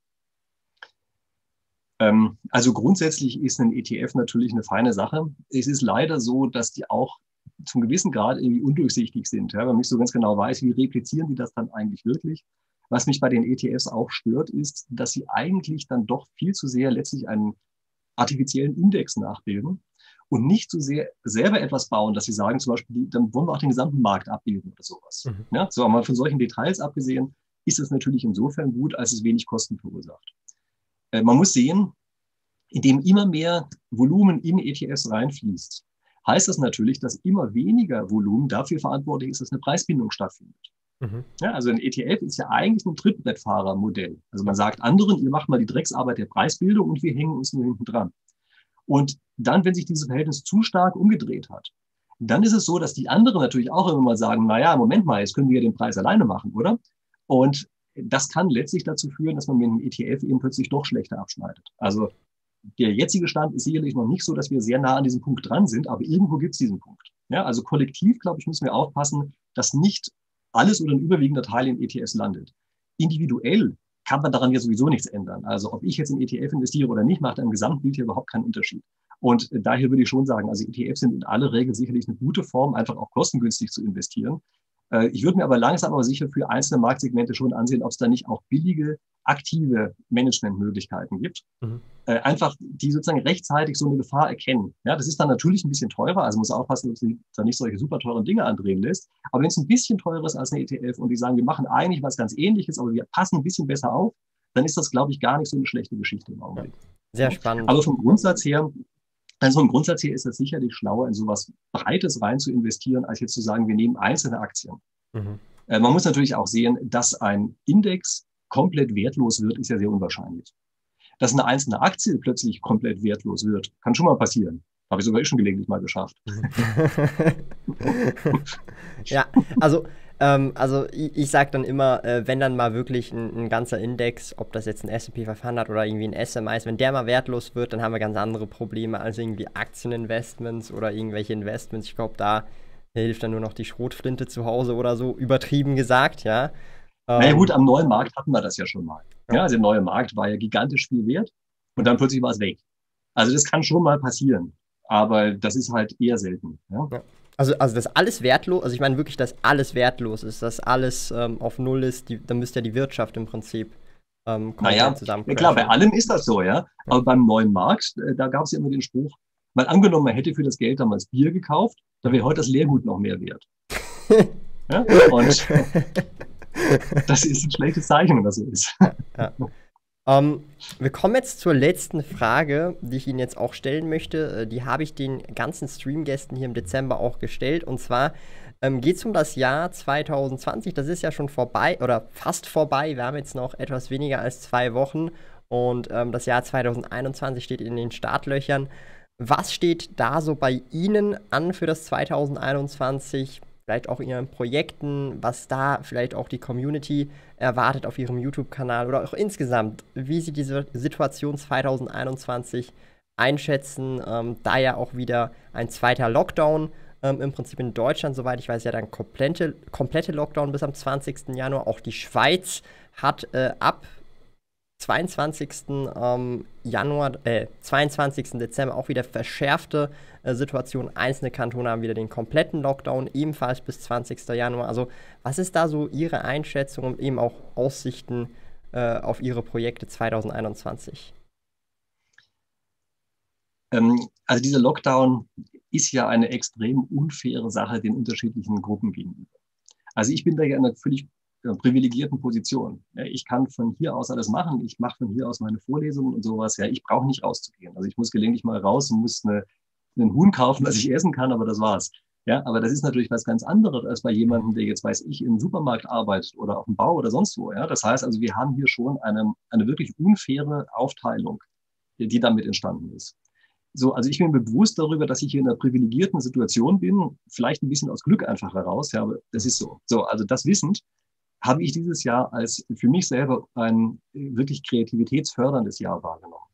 Ähm, also grundsätzlich ist ein E T F natürlich eine feine Sache. Es ist leider so, dass die auch zum gewissen Grad irgendwie undurchsichtig sind. Ja? Wenn man nicht so ganz genau weiß, wie replizieren die das dann eigentlich wirklich. Was mich bei den E T Fs auch stört, ist, dass sie eigentlich dann doch viel zu sehr letztlich einen artifiziellen Index nachbilden und nicht so sehr selber etwas bauen, dass sie sagen, zum Beispiel, dann wollen wir auch den gesamten Markt abbilden oder sowas. Mhm. Ja? So, aber von solchen Details abgesehen, ist es natürlich insofern gut, als es wenig Kosten verursacht. Äh, man muss sehen, indem immer mehr Volumen in E T Fs reinfließt, heißt das natürlich, dass immer weniger Volumen dafür verantwortlich ist, dass eine Preisbindung stattfindet. Mhm. Ja, also ein E T F ist ja eigentlich ein Trittbrettfahrermodell. Also man sagt anderen, ihr macht mal die Drecksarbeit der Preisbildung und wir hängen uns nur hinten dran. Und dann, wenn sich dieses Verhältnis zu stark umgedreht hat, dann ist es so, dass die anderen natürlich auch immer mal sagen, naja, Moment mal, jetzt können wir ja den Preis alleine machen, oder? Und das kann letztlich dazu führen, dass man mit einem E T F eben plötzlich doch schlechter abschneidet. Also der jetzige Stand ist sicherlich noch nicht so, dass wir sehr nah an diesem Punkt dran sind, aber irgendwo gibt es diesen Punkt. Ja, also kollektiv, glaube ich, müssen wir aufpassen, dass nicht alles oder ein überwiegender Teil in E T Fs landet. Individuell kann man daran ja sowieso nichts ändern. Also ob ich jetzt in E T F investiere oder nicht, macht im Gesamtbild hier überhaupt keinen Unterschied. Und daher würde ich schon sagen, also E T Fs sind in aller Regel sicherlich eine gute Form, einfach auch kostengünstig zu investieren. Ich würde mir aber langsam aber sicher für einzelne Marktsegmente schon ansehen, ob es da nicht auch billige, aktive Managementmöglichkeiten gibt. Mhm. Äh, einfach, die sozusagen rechtzeitig so eine Gefahr erkennen. Ja, das ist dann natürlich ein bisschen teurer, also muss aufpassen, dass sie da nicht solche super teuren Dinge andrehen lässt. Aber wenn es ein bisschen teurer ist als eine E T F und die sagen, wir machen eigentlich was ganz Ähnliches, aber wir passen ein bisschen besser auf, dann ist das, glaube ich, gar nicht so eine schlechte Geschichte im Augenblick. Sehr spannend. Aber vom Grundsatz her, also vom Grundsatz her ist es sicherlich schlauer, in sowas Breites rein zu investieren, als jetzt zu sagen, wir nehmen einzelne Aktien. Mhm. Äh, man muss natürlich auch sehen, dass ein Index komplett wertlos wird, ist ja sehr unwahrscheinlich. Dass eine einzelne Aktie plötzlich komplett wertlos wird, kann schon mal passieren. Habe ich sogar schon gelegentlich mal geschafft. Ja, also, ähm, also ich, ich sage dann immer, äh, wenn dann mal wirklich ein, ein ganzer Index, ob das jetzt ein S und P fünfhundert oder irgendwie ein S M I ist, wenn der mal wertlos wird, dann haben wir ganz andere Probleme als irgendwie Aktieninvestments oder irgendwelche Investments. Ich glaube, da hilft dann nur noch die Schrotflinte zu Hause oder so, übertrieben gesagt, ja. Naja gut, am neuen Markt hatten wir das ja schon mal. Ja, also der neue Markt war ja gigantisch viel wert und dann plötzlich war es weg. Also das kann schon mal passieren, aber das ist halt eher selten. Ja? Ja. Also, also das alles wertlos, also ich meine wirklich, dass alles wertlos ist, dass alles ähm, auf Null ist, die, dann müsste ja die Wirtschaft im Prinzip ähm, Content Naja, zusammen ja klar, bei crashen. allem ist das so, ja. Ja. Aber beim neuen Markt, äh, da gab es ja immer den Spruch, mal angenommen, man hätte für das Geld damals Bier gekauft, dann wäre Mhm. heute das Leergut noch mehr wert. Ja? Und das ist ein schlechtes Zeichen, wenn das so ist. Ja, ja. Ähm, wir kommen jetzt zur letzten Frage, die ich Ihnen jetzt auch stellen möchte. Äh, Die habe ich den ganzen Streamgästen hier im Dezember auch gestellt. Und zwar ähm, geht es um das Jahr zwanzig zwanzig. Das ist ja schon vorbei oder fast vorbei. Wir haben jetzt noch etwas weniger als zwei Wochen. Und ähm, das Jahr zwanzig einundzwanzig steht in den Startlöchern. Was steht da so bei Ihnen an für das zwanzig einundzwanzig? Vielleicht auch in Ihren Projekten, was da vielleicht auch die Community erwartet auf Ihrem YouTube-Kanal oder auch insgesamt, wie Sie diese Situation zwanzig einundzwanzig einschätzen, ähm, da ja auch wieder ein zweiter Lockdown ähm, im Prinzip in Deutschland, soweit ich weiß, ja dann komplette, komplette Lockdown bis am zwanzigsten Januar. Auch die Schweiz hat äh, ab zweiundzwanzigsten Ähm, Januar, äh, zweiundzwanzigsten Dezember auch wieder verschärfte äh, Situation. Einzelne Kantone haben wieder den kompletten Lockdown, ebenfalls bis zwanzigsten Januar. Also, was ist da so Ihre Einschätzung und eben auch Aussichten äh, auf Ihre Projekte zwanzig einundzwanzig? Ähm, also dieser Lockdown ist ja eine extrem unfaire Sache den unterschiedlichen Gruppen gegenüber. Also ich bin da ja in einer völlig äh, privilegierten Position. Ja, ich kann von hier aus alles machen. Ich mache von hier aus meine Vorlesungen und sowas. Ja, ich brauche nicht rauszugehen. Also ich muss gelegentlich mal raus und muss eine, einen Huhn kaufen, das ich essen kann, aber das war's. Ja, aber das ist natürlich was ganz anderes als bei jemandem, der jetzt, weiß ich, im Supermarkt arbeitet oder auf dem Bau oder sonst wo. Ja, das heißt also, wir haben hier schon eine, eine wirklich unfaire Aufteilung, die damit entstanden ist. So, also ich bin mir bewusst darüber, dass ich hier in einer privilegierten Situation bin, vielleicht ein bisschen aus Glück einfach heraus, ja, aber das ist so. So, also das wissend habe ich dieses Jahr als für mich selber ein wirklich kreativitätsförderndes Jahr wahrgenommen.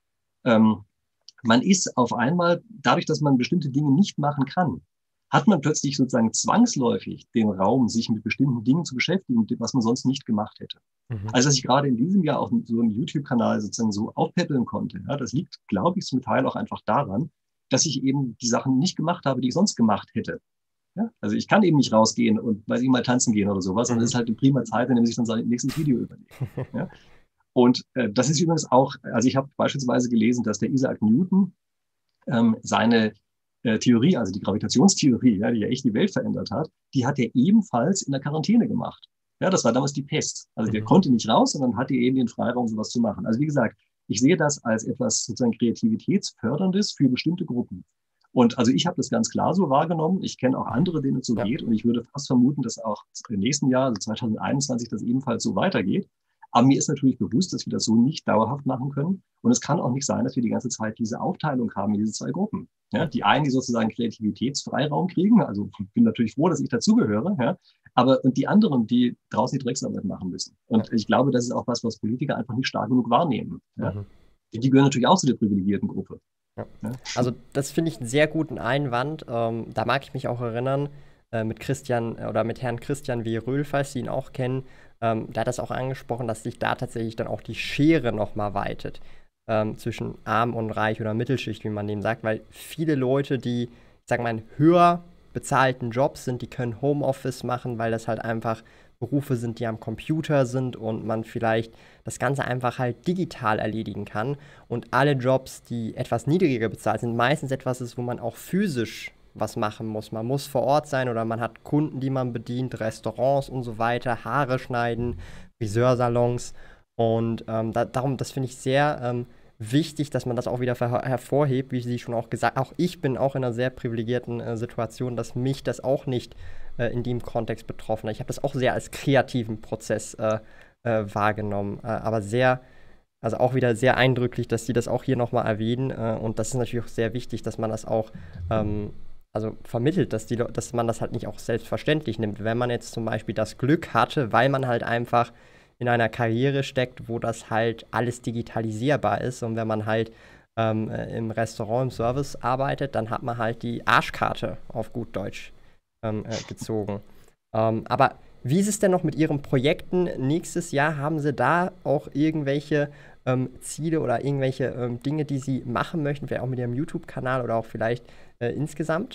Ähm, Man ist auf einmal, dadurch, dass man bestimmte Dinge nicht machen kann, hat man plötzlich sozusagen zwangsläufig den Raum, sich mit bestimmten Dingen zu beschäftigen, was man sonst nicht gemacht hätte. Mhm. Also, dass ich gerade in diesem Jahr auch so einen YouTube-Kanal sozusagen so aufpäppeln konnte, ja, das liegt, glaube ich, zum Teil auch einfach daran, dass ich eben die Sachen nicht gemacht habe, die ich sonst gemacht hätte. Ja? Also ich kann eben nicht rausgehen und weiß ich mal tanzen gehen oder sowas, sondern es Mhm. ist halt eine prima Zeit, wenn man sich dann sein nächstes Video überlegt. Ja? Und äh, das ist übrigens auch, also ich habe beispielsweise gelesen, dass der Isaac Newton ähm, seine äh, Theorie, also die Gravitationstheorie, ja, die ja echt die Welt verändert hat, die hat er ebenfalls in der Quarantäne gemacht. Ja, das war damals die Pest. Also der Mhm. konnte nicht raus, sondern hatte eben den Freiraum, sowas zu machen. Also wie gesagt, ich sehe das als etwas sozusagen Kreativitätsförderndes für bestimmte Gruppen. Und also ich habe das ganz klar so wahrgenommen. Ich kenne auch andere, denen es so Ja. geht. Und ich würde fast vermuten, dass auch im nächsten Jahr, also zwanzig einundzwanzig, das ebenfalls so weitergeht. Aber mir ist natürlich bewusst, dass wir das so nicht dauerhaft machen können. Und es kann auch nicht sein, dass wir die ganze Zeit diese Aufteilung haben in diese zwei Gruppen. Ja, die einen, die sozusagen Kreativitätsfreiraum kriegen, also ich bin natürlich froh, dass ich dazugehöre, ja, aber und die anderen, die draußen die Drecksarbeit machen müssen. Und Ja. ich glaube, das ist auch was, was Politiker einfach nicht stark genug wahrnehmen. Ja. Mhm. Die gehören natürlich auch zu der privilegierten Gruppe. Ja. Ja. Also das finde ich einen sehr guten Einwand. Ähm, da mag ich mich auch erinnern, äh, mit Christian äh, oder mit Herrn Christian W. Röhl, falls Sie ihn auch kennen. Ähm, der hat das auch angesprochen, dass sich da tatsächlich dann auch die Schere nochmal weitet ähm, zwischen arm und reich oder Mittelschicht, wie man dem sagt, weil viele Leute, die, ich sag mal, in höher bezahlten Jobs sind, die können Homeoffice machen, weil das halt einfach Berufe sind, die am Computer sind und man vielleicht das Ganze einfach halt digital erledigen kann. Und alle Jobs, die etwas niedriger bezahlt sind, meistens etwas ist, wo man auch physisch was machen muss. Man muss vor Ort sein oder man hat Kunden, die man bedient, Restaurants und so weiter, Haare schneiden, Friseursalons. Und ähm, da, darum, das finde ich sehr ähm, wichtig, dass man das auch wieder ver hervorhebt, wie Sie schon auch gesagt haben. Auch ich bin auch in einer sehr privilegierten äh, Situation, dass mich das auch nicht äh, in dem Kontext betroffen hat. Ich habe das auch sehr als kreativen Prozess äh, äh, wahrgenommen, äh, aber sehr, also auch wieder sehr eindrücklich, dass Sie das auch hier nochmal erwähnen. Äh, und das ist natürlich auch sehr wichtig, dass man das auch ähm, also vermittelt, dass, die, dass man das halt nicht auch selbstverständlich nimmt. Wenn man jetzt zum Beispiel das Glück hatte, weil man halt einfach in einer Karriere steckt, wo das halt alles digitalisierbar ist und wenn man halt ähm, im Restaurant, im Service arbeitet, dann hat man halt die Arschkarte auf gut Deutsch ähm, äh, gezogen. Ähm, aber wie ist es denn noch mit Ihren Projekten nächstes Jahr? Haben Sie da auch irgendwelche ähm, Ziele oder irgendwelche ähm, Dinge, die Sie machen möchten, vielleicht auch mit Ihrem YouTube-Kanal oder auch vielleicht äh, insgesamt?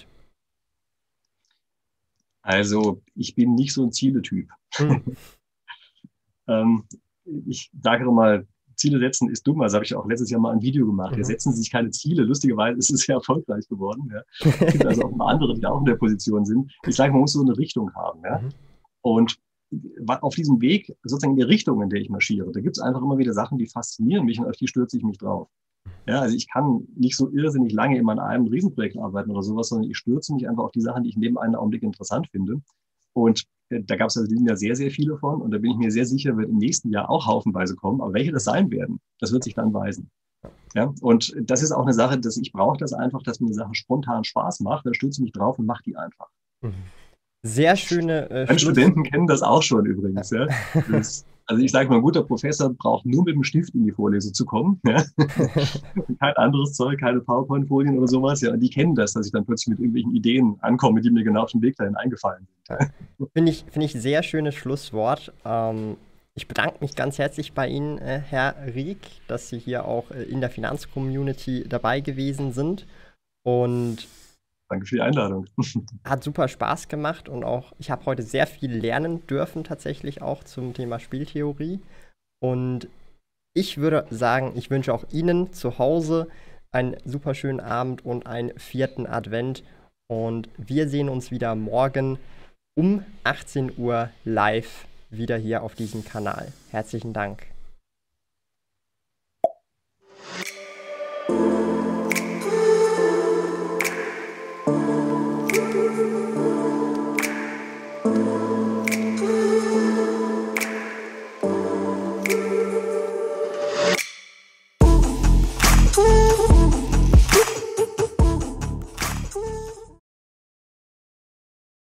Also ich bin nicht so ein Zieletyp. Hm. Ähm, ich sage mal, Ziele setzen ist dumm. Also habe ich auch letztes Jahr mal ein Video gemacht. Mhm. Wir setzen sich keine Ziele. Lustigerweise ist es sehr erfolgreich geworden. Ja. Es gibt also auch mal andere, die da auch in der Position sind. Ich sage, man muss so eine Richtung haben. Ja. Mhm. Und auf diesem Weg, sozusagen in die Richtung, in der ich marschiere, da gibt es einfach immer wieder Sachen, die faszinieren mich und auf die stürze ich mich drauf. Ja, also ich kann nicht so irrsinnig lange immer an einem Riesenprojekt arbeiten oder sowas, sondern ich stürze mich einfach auf die Sachen, die ich in dem einen Augenblick interessant finde. Und äh, da gab es also ja sehr, sehr viele von. Und da bin ich mir sehr sicher, wird im nächsten Jahr auch haufenweise kommen. Aber welche das sein werden, das wird sich dann weisen. Ja, und das ist auch eine Sache, dass ich brauche das einfach, dass mir eine Sache spontan Spaß macht. Dann stürze ich mich drauf und mache die einfach. Mhm. Sehr schöne äh, Meine Schluss. Studenten kennen das auch schon übrigens. Ja. Das, also ich sage mal, ein guter Professor braucht nur mit dem Stift in die Vorlesung zu kommen. Ja. Kein anderes Zeug, keine PowerPoint-Folien oder sowas. Ja. Und die kennen das, dass ich dann plötzlich mit irgendwelchen Ideen ankomme, die mir genau auf dem Weg dahin eingefallen sind. Ja. Finde ich, finde ich sehr schönes Schlusswort. Ähm, ich bedanke mich ganz herzlich bei Ihnen, äh, Herr Rieck, dass Sie hier auch äh, in der Finanzcommunity dabei gewesen sind. Und danke für die Einladung. hat super Spaß gemacht und auch, ich habe heute sehr viel lernen dürfen, tatsächlich auch zum Thema Spieltheorie. Und ich würde sagen, ich wünsche auch Ihnen zu Hause einen super schönen Abend und einen vierten Advent. Und wir sehen uns wieder morgen um achtzehn Uhr live wieder hier auf diesem Kanal. Herzlichen Dank.